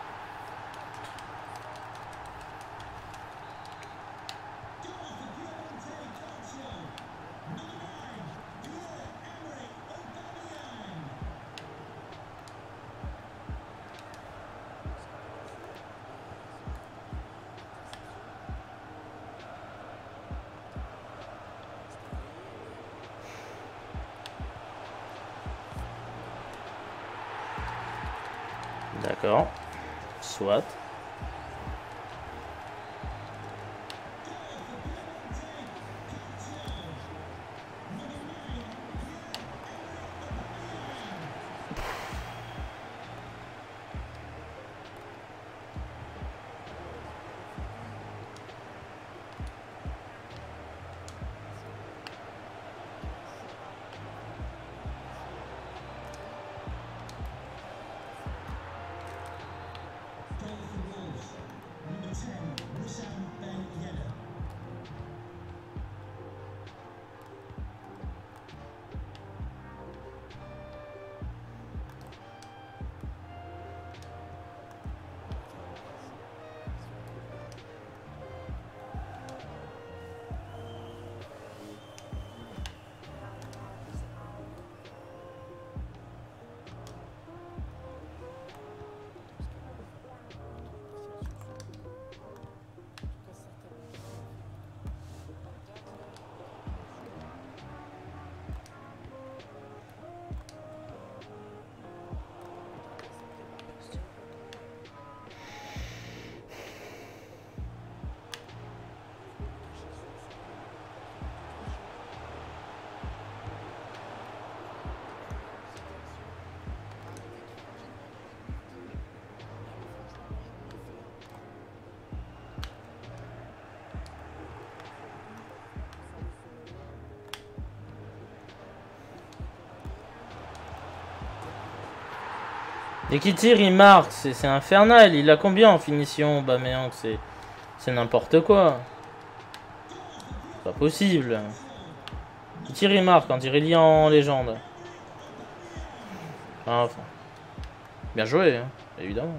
D'accord. Soit. Dès qu'il tire, il marque. C'est infernal. Il a combien en finition, Aubameyang? C'est n'importe quoi. C'est pas possible. Il tire, il marque. On dirait lié en légende. Enfin, bien joué, hein, évidemment.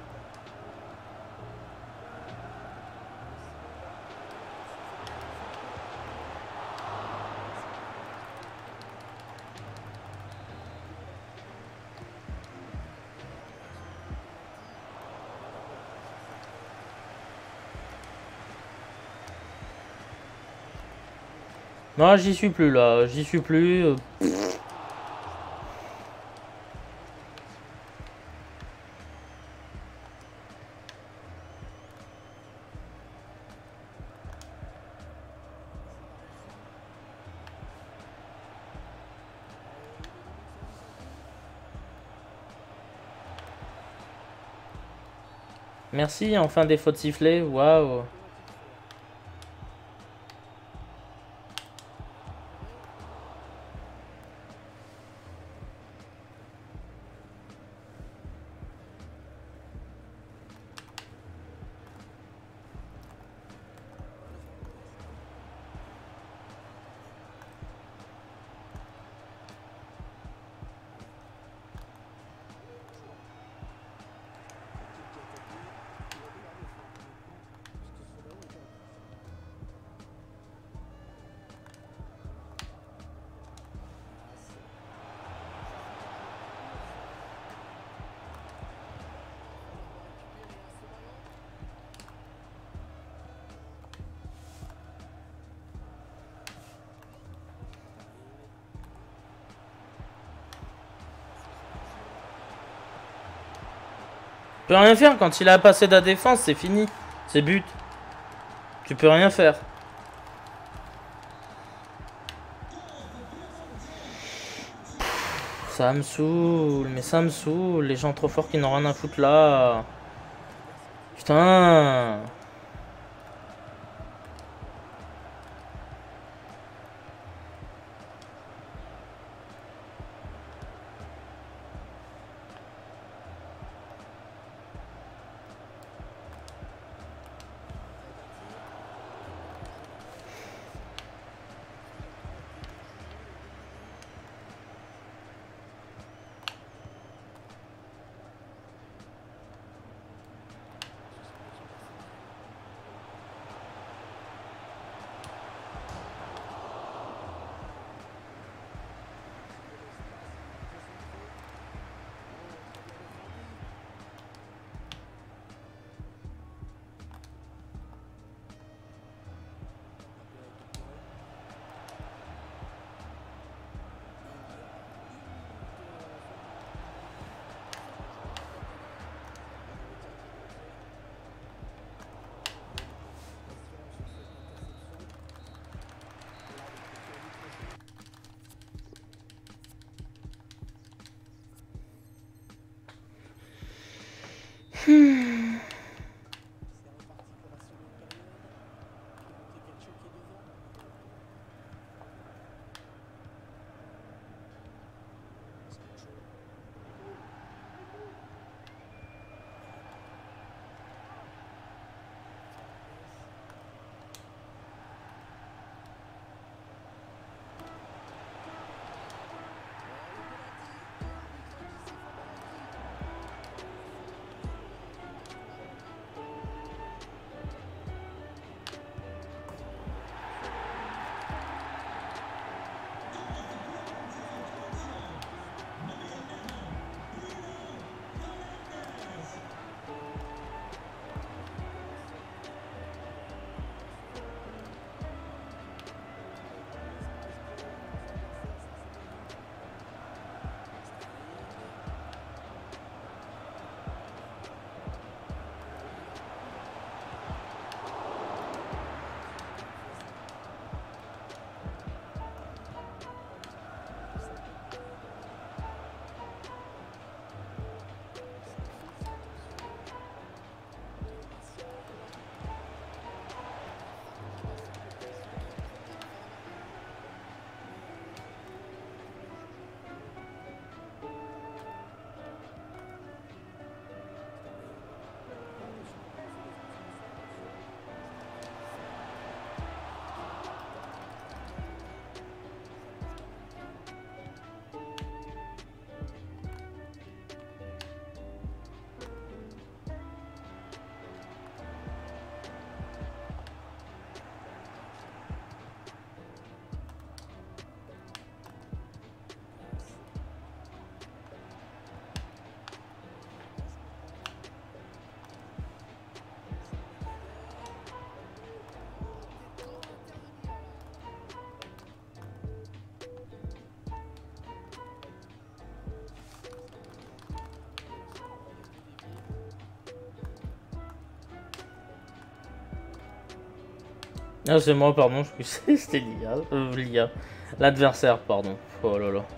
Non, j'y suis plus là. J'y suis plus. Merci, enfin des fautes sifflées. Waouh. Tu peux rien faire quand il a passé de la défense, c'est fini. C'est but. Tu peux rien faire. Ça me saoule, mais ça me saoule. Les gens trop forts qui n'ont rien à foutre là. Putain. Ah, c'est moi, pardon, je crois que c'était l'IA. L'IA. L'adversaire, pardon. Oh là là.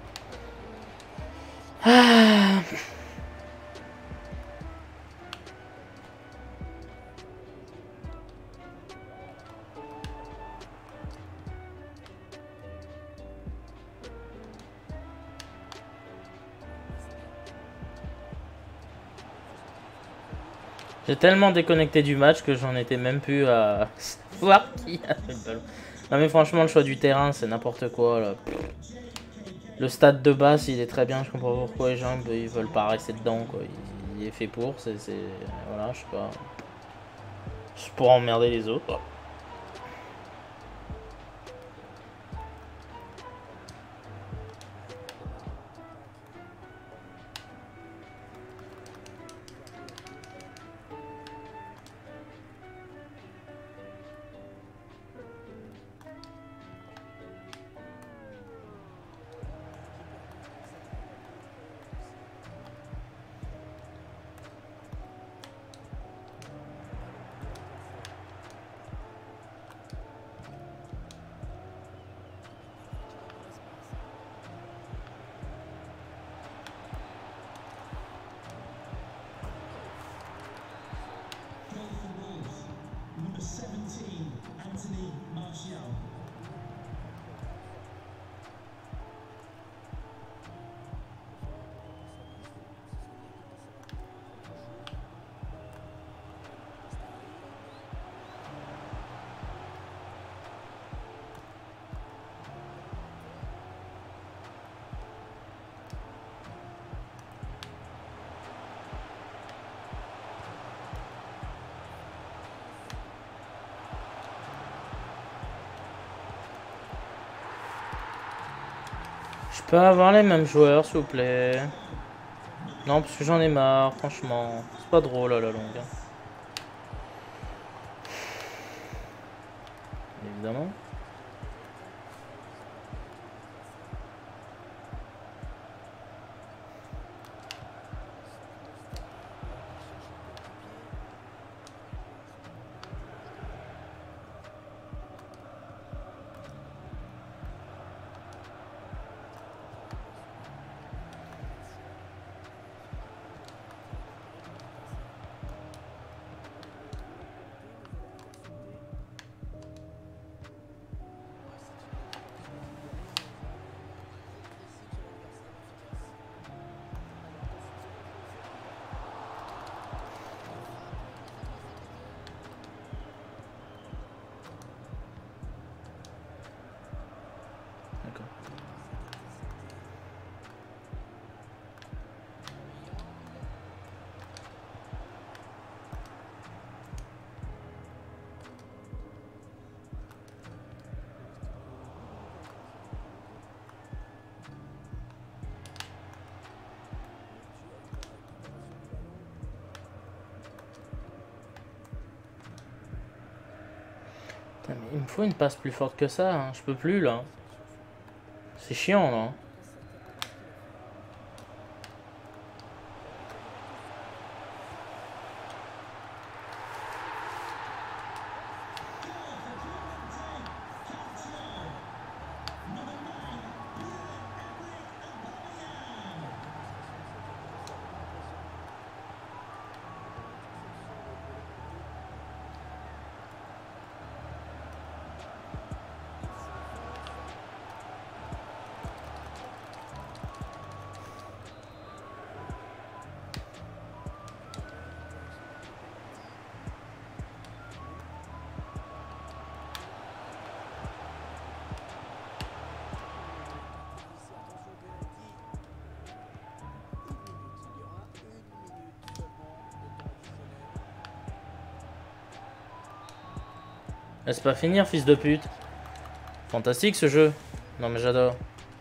Ah. J'ai tellement déconnecté du match que j'en étais même plus à savoir qui avait le ballon. Non mais franchement, le choix du terrain, c'est n'importe quoi là. Le stade de base, il est très bien, je comprends pas pourquoi les gens ils veulent pas rester dedans quoi. Il est fait pour, c'est... Voilà, je sais pas. C'est pour emmerder les autres. Je peux avoir les mêmes joueurs, s'il vous plaît? Non, parce que j'en ai marre, franchement. C'est pas drôle à la longue. Évidemment. Putain, mais il me faut une passe plus forte que ça, hein. Je peux plus là. C'est chiant là. Laisse pas finir, fils de pute. Fantastique ce jeu. Non mais j'adore.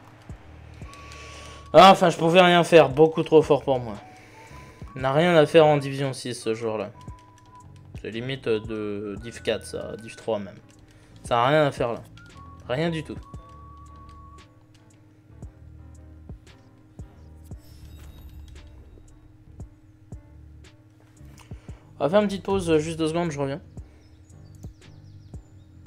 Ah, enfin, je pouvais rien faire. Beaucoup trop fort pour moi. N'a rien à faire en Division 6 ce jour-là. C'est limite de Div 4, ça. Div 3 même. Ça a rien à faire là. Rien du tout. On va faire une petite pause, juste 2 secondes, je reviens.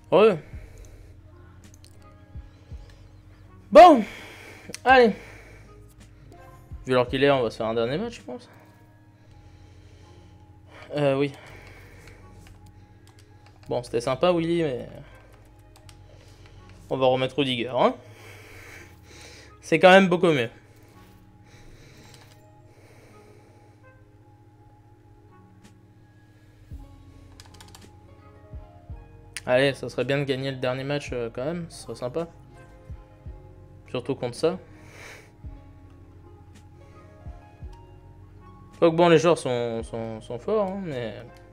Ouais. Bon, allez. Vu l'heure qu'il est, on va se faire un dernier match, je pense. Oui. Bon, c'était sympa, Willy, mais... On va remettre Rudiger, hein. C'est quand même beaucoup mieux. Allez, ça serait bien de gagner le dernier match quand même, ce serait sympa. Surtout contre ça. Quoique bon, les joueurs sont forts, hein, mais...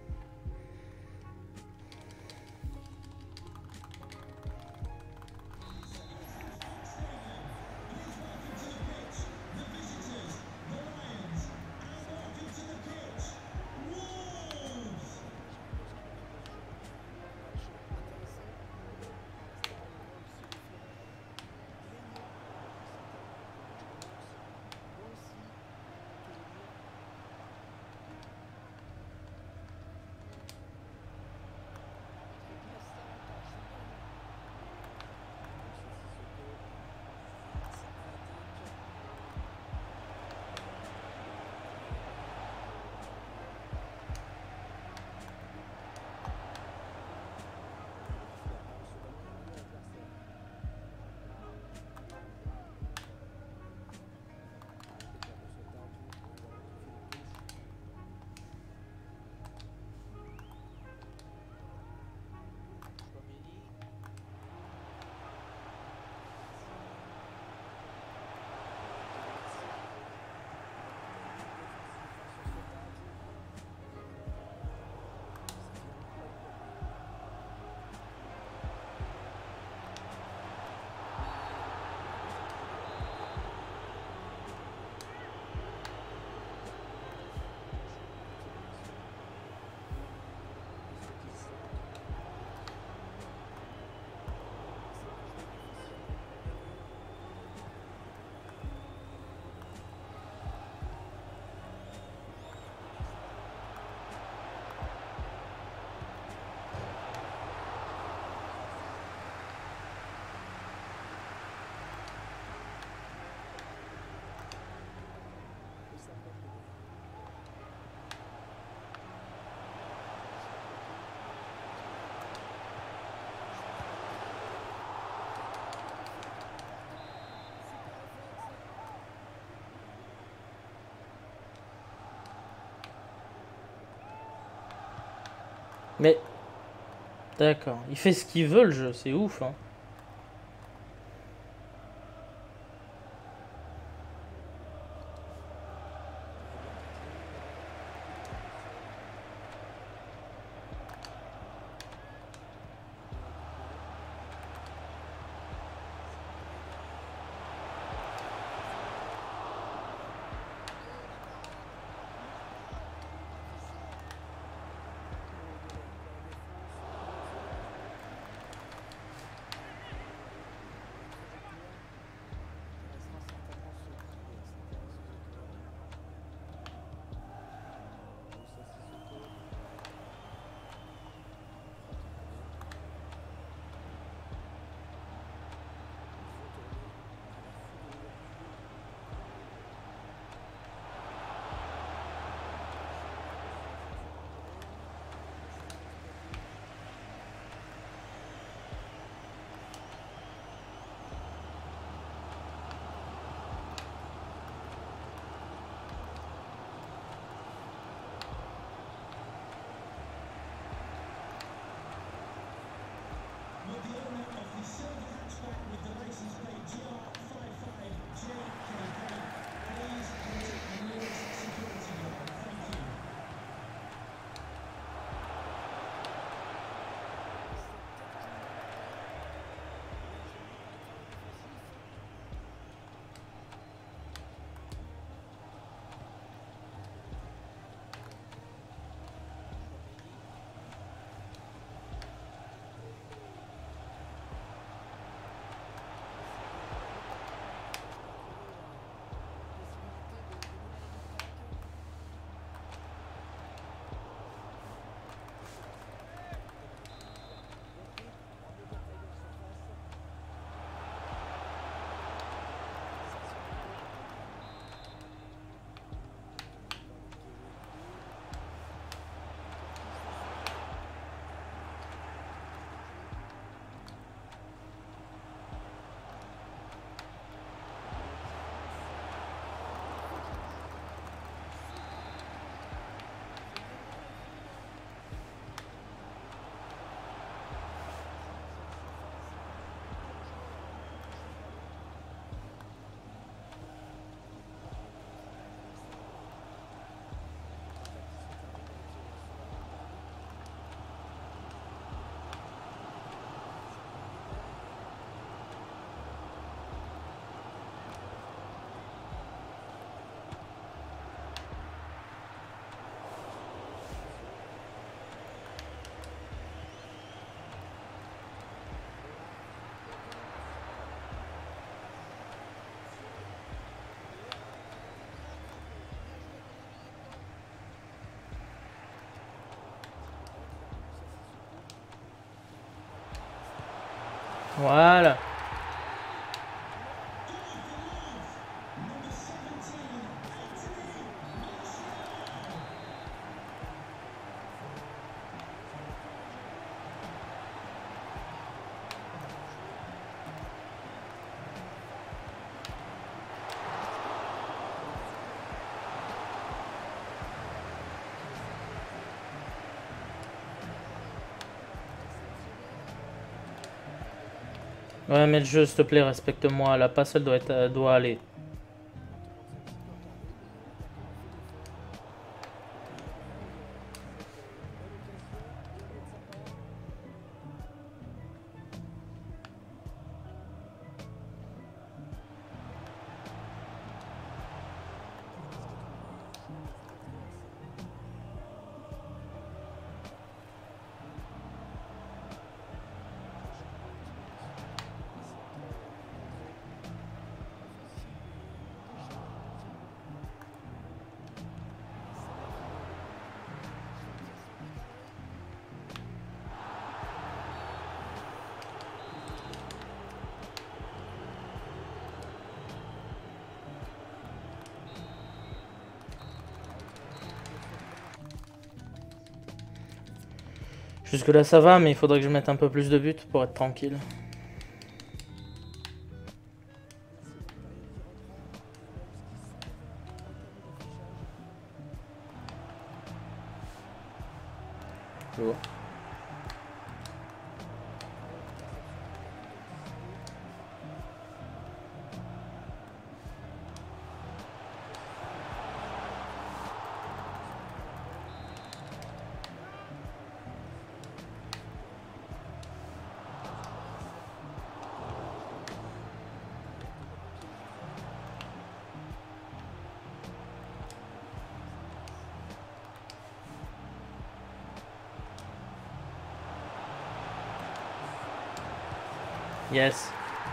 Mais... D'accord. Il fait ce qu'il veut, le jeu, c'est ouf, hein. Voilà. Ouais, mais le jeu, s'il te plaît, respecte-moi. La passe, elle doit aller. Jusque là ça va, mais il faudrait que je mette un peu plus de buts pour être tranquille. Lourd. Yes.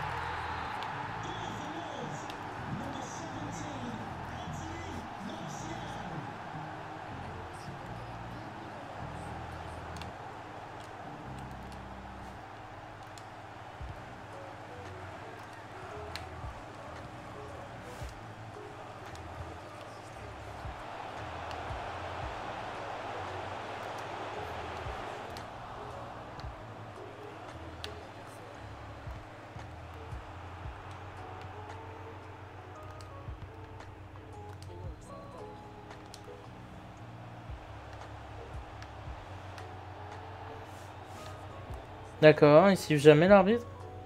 D'accord, il siffle jamais l'arbitre?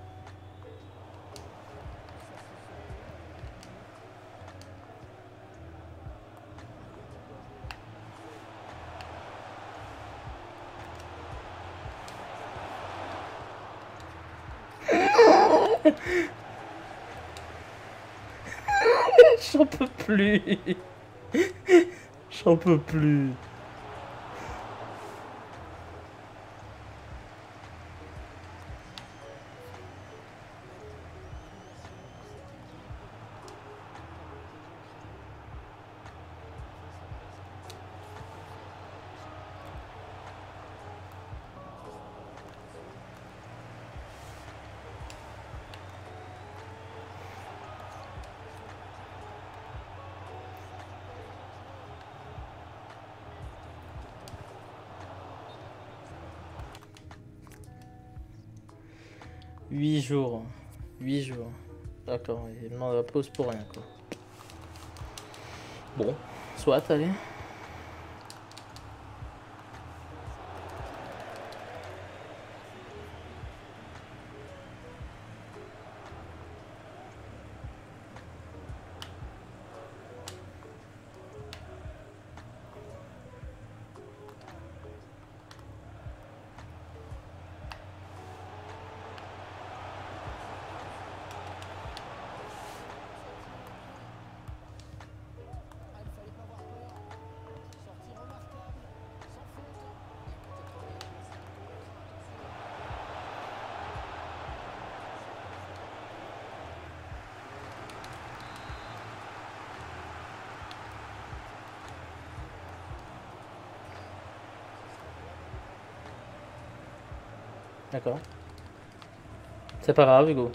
J'en peux plus. J'en peux plus. Huit jours. 8 jours. D'accord, il demande la pause pour rien quoi. Bon, soit, allez. D'accord. C'est pas grave, Hugo.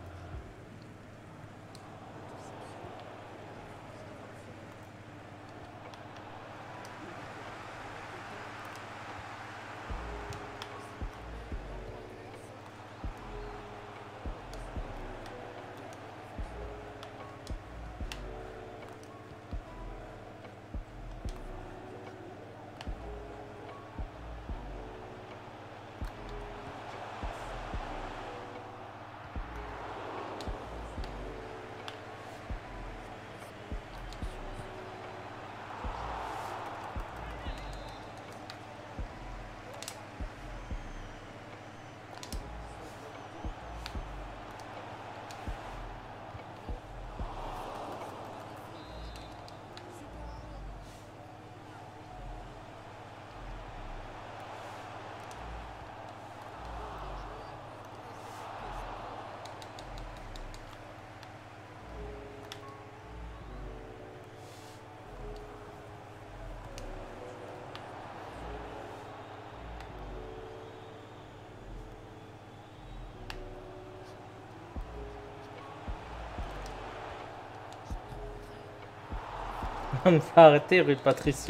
On va arrêter rue Patricio.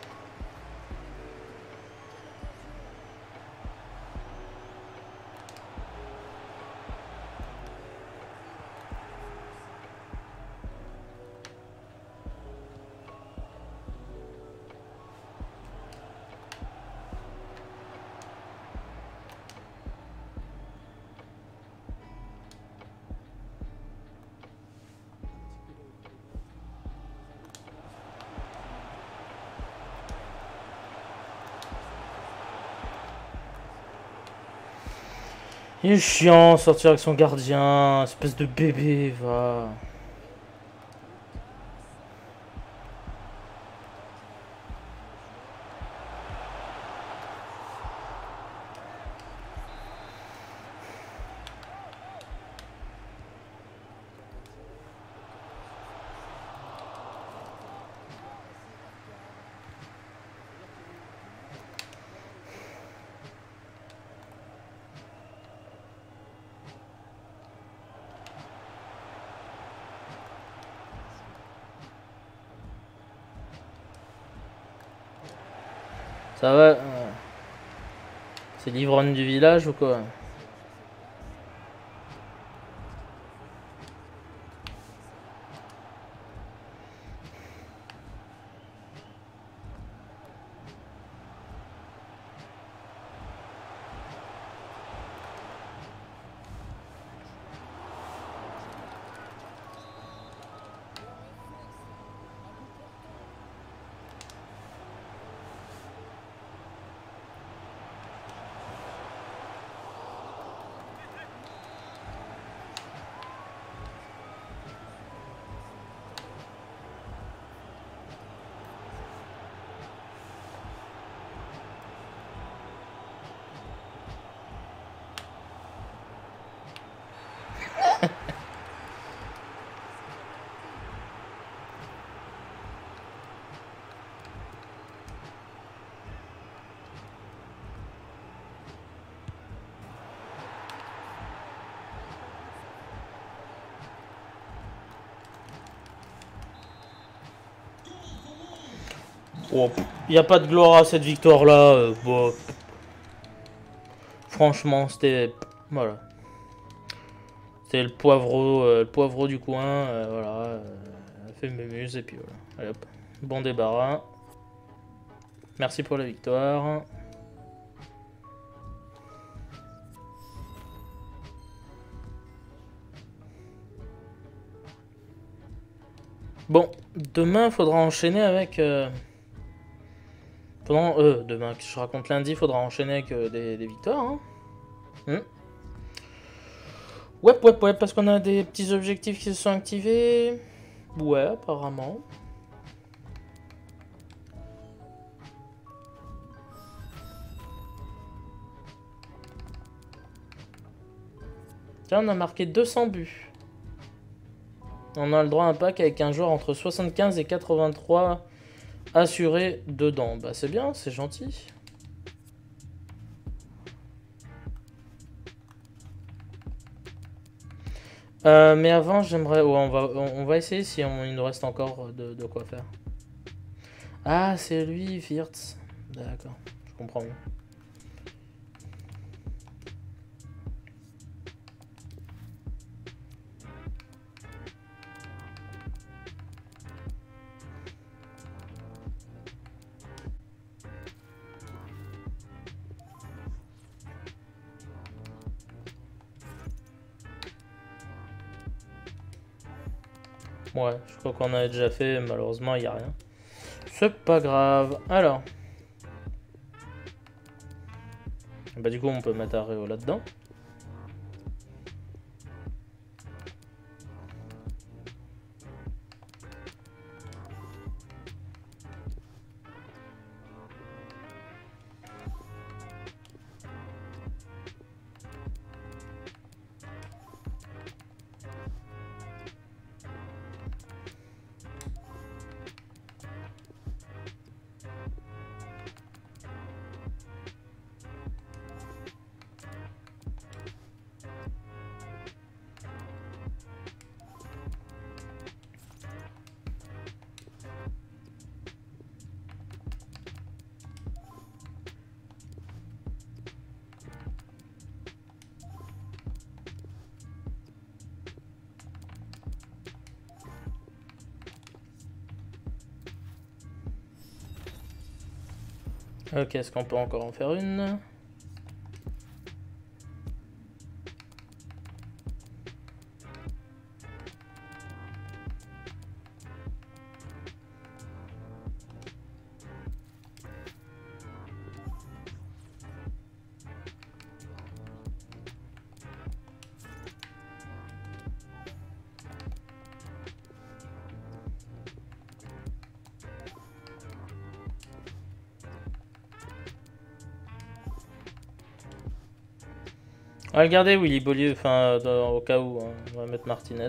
Il est chiant, sortir avec son gardien, espèce de bébé, va. Ça va C'est l'ivrogne du village ou quoi? Oh, il n'y a pas de gloire à cette victoire-là. Bon. Franchement, c'était... Voilà. C'était le poivreau du coin. Voilà. Fait mémuse et puis voilà. Allez hop. Bon débarras. Merci pour la victoire. Bon, demain, il faudra enchaîner avec... demain, que je raconte lundi, il faudra enchaîner avec des victoires. Hein. Ouais, parce qu'on a des petits objectifs qui se sont activés. Ouais, apparemment. Tiens, on a marqué 200 buts. On a le droit à un pack avec un joueur entre 75 et 83 assurés dedans. Bah c'est bien, c'est gentil. Mais avant, j'aimerais... Ouais, on va essayer si il nous reste encore de quoi faire. Ah, c'est lui, Firtz. D'accord, je comprends mieux. Ouais, je crois qu'on avait déjà fait, malheureusement, il n'y a rien. C'est pas grave. Alors. Bah du coup, on peut mettre Areo là-dedans. Ok, est-ce qu'on peut encore en faire une? On va le garder Willy Beaulieu, enfin au cas où, hein. On va mettre Martinez.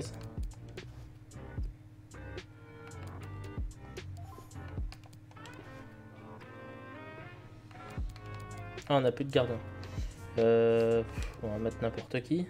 Ah, on n'a plus de gardien. On va mettre n'importe qui.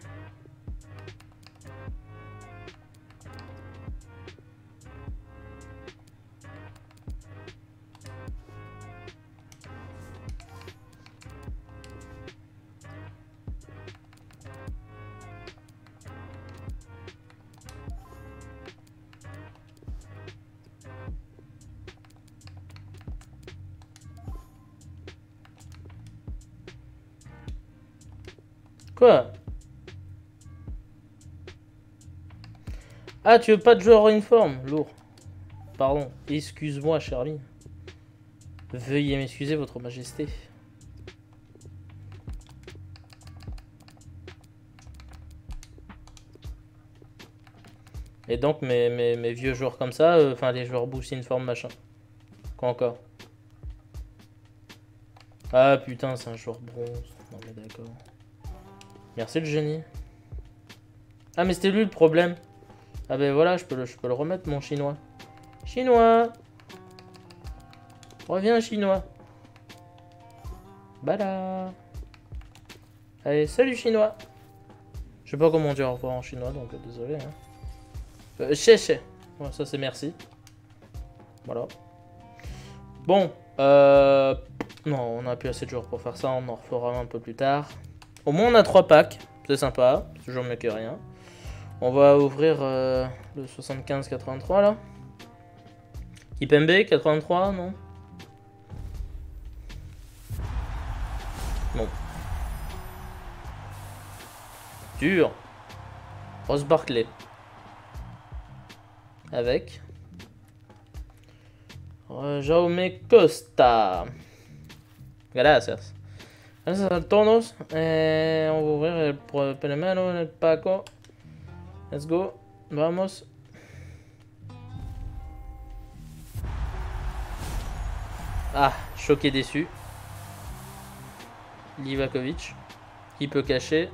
Quoi? Ah, tu veux pas de joueur uniforme? Lourd. Pardon. Excuse-moi, Charlie. Veuillez m'excuser, votre majesté. Et donc, mes vieux joueurs comme ça, enfin, les joueurs boost uniforme, machin. Quoi encore? Ah, putain, c'est un joueur bronze. Non, mais d'accord. Merci le génie. Ah, mais c'était lui le problème. Ah, ben voilà, je peux le remettre, mon chinois. Chinois! Reviens, chinois. Bala. Allez, salut, chinois. Je sais pas comment dire au revoir en chinois, donc désolé. Hein. Che. Ouais, ça, c'est merci. Voilà. Bon, non, on a plus assez de jours pour faire ça, on en refera un peu plus tard. Au moins on a 3 packs, c'est sympa, c'est toujours mieux que rien. On va ouvrir le 75-83 là. Kipembe, 83, non? Non. Dur. Ross Barkley. Avec... Jaume Costa. Gracias. Gracias a todos. On va ouvrir el primero, el Paco. Let's go. Vamos. Ah, choqué déçu. Livakovic. Qui peut cacher.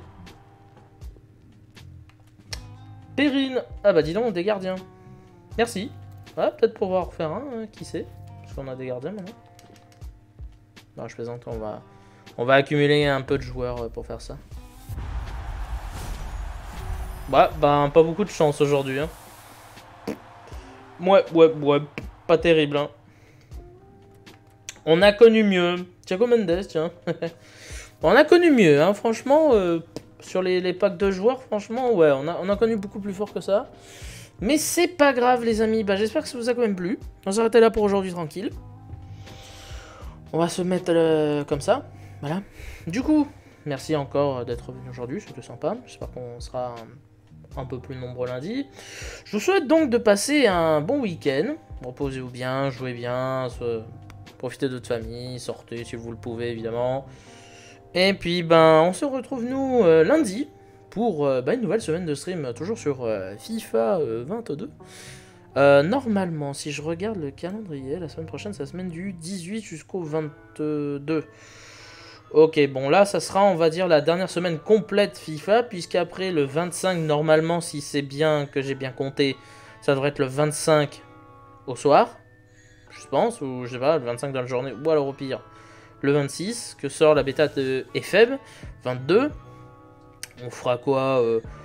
Perrine. Ah bah dis donc, des gardiens. Merci. Ouais, peut-être pouvoir faire un, qui sait. Parce qu'on a des gardiens maintenant. Non, je plaisante, on va accumuler un peu de joueurs pour faire ça. Bah, pas beaucoup de chance aujourd'hui. Hein. Ouais, pas terrible. Hein. On a connu mieux. Thiago Mendes, tiens. On a connu mieux, hein, franchement. Sur les packs de joueurs, franchement, ouais, on a connu beaucoup plus fort que ça. Mais c'est pas grave, les amis. Bah, j'espère que ça vous a quand même plu. On s'arrête là pour aujourd'hui, tranquille. On va se mettre comme ça. Voilà. Du coup, merci encore d'être venu aujourd'hui. C'était sympa. J'espère qu'on sera un peu plus nombreux lundi. Je vous souhaite donc de passer un bon week-end. Reposez-vous bien, jouez bien, profitez de votre famille, sortez si vous le pouvez, évidemment. Et puis, on se retrouve, nous, lundi, pour une nouvelle semaine de stream, toujours sur FIFA 22. Normalement, si je regarde le calendrier, la semaine prochaine, c'est la semaine du 18 jusqu'au 22. Ok, bon, là, ça sera, on va dire, la dernière semaine complète FIFA, puisqu'après, le 25, normalement, si c'est bien que j'ai bien compté, ça devrait être le 25 au soir, je pense, ou je sais pas, le 25 dans la journée, ou alors au pire, le 26, que sort la bêta de FM, 22, on fera quoi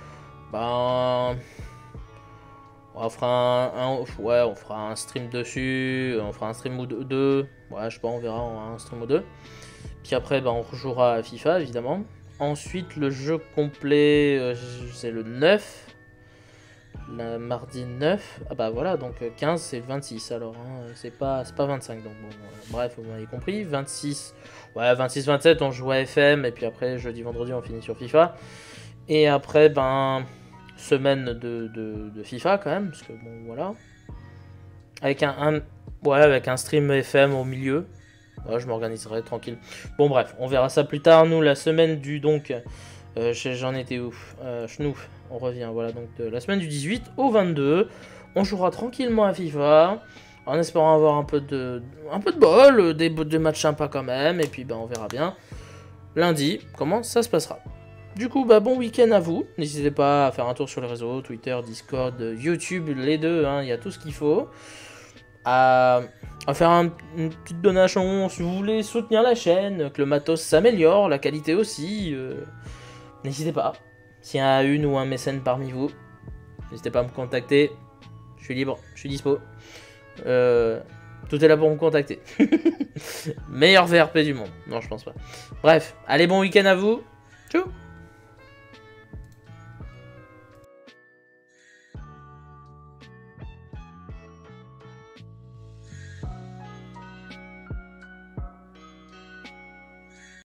on fera on fera un stream dessus, on fera un stream ou deux, ouais, je sais pas, on verra, on un stream ou deux. Puis après, on rejouera à FIFA, évidemment. Ensuite, le jeu complet, c'est le 9. Le mardi 9. Ah bah voilà, donc 15, c'est le 26 alors. Hein, c'est pas 25, donc bon, bref, vous m'avez compris. 26, ouais, 26-27, on joue à FM. Et puis après, jeudi, vendredi, on finit sur FIFA. Et après, semaine de FIFA quand même, parce que bon, voilà. Avec avec un stream FM au milieu. Ouais, je m'organiserai tranquille. Bon bref, on verra ça plus tard. Nous, la semaine du donc... j'en étais où Schnouf, on revient. Voilà, donc de la semaine du 18 au 22. On jouera tranquillement à FIFA. En espérant avoir un peu de bol. Des matchs sympas quand même. Et puis on verra bien. Lundi, comment ça se passera. Du coup, bon week-end à vous. N'hésitez pas à faire un tour sur les réseaux. Twitter, Discord, YouTube, les deux. Il y a tout ce qu'il faut. À faire une petite donation si vous voulez soutenir la chaîne, que le matos s'améliore, la qualité aussi. N'hésitez pas. S'il y a une ou un mécène parmi vous, n'hésitez pas à me contacter. Je suis libre, je suis dispo. Tout est là pour me contacter. Meilleur VRP du monde. Non, je pense pas. Bref, allez, bon week-end à vous. Tchou.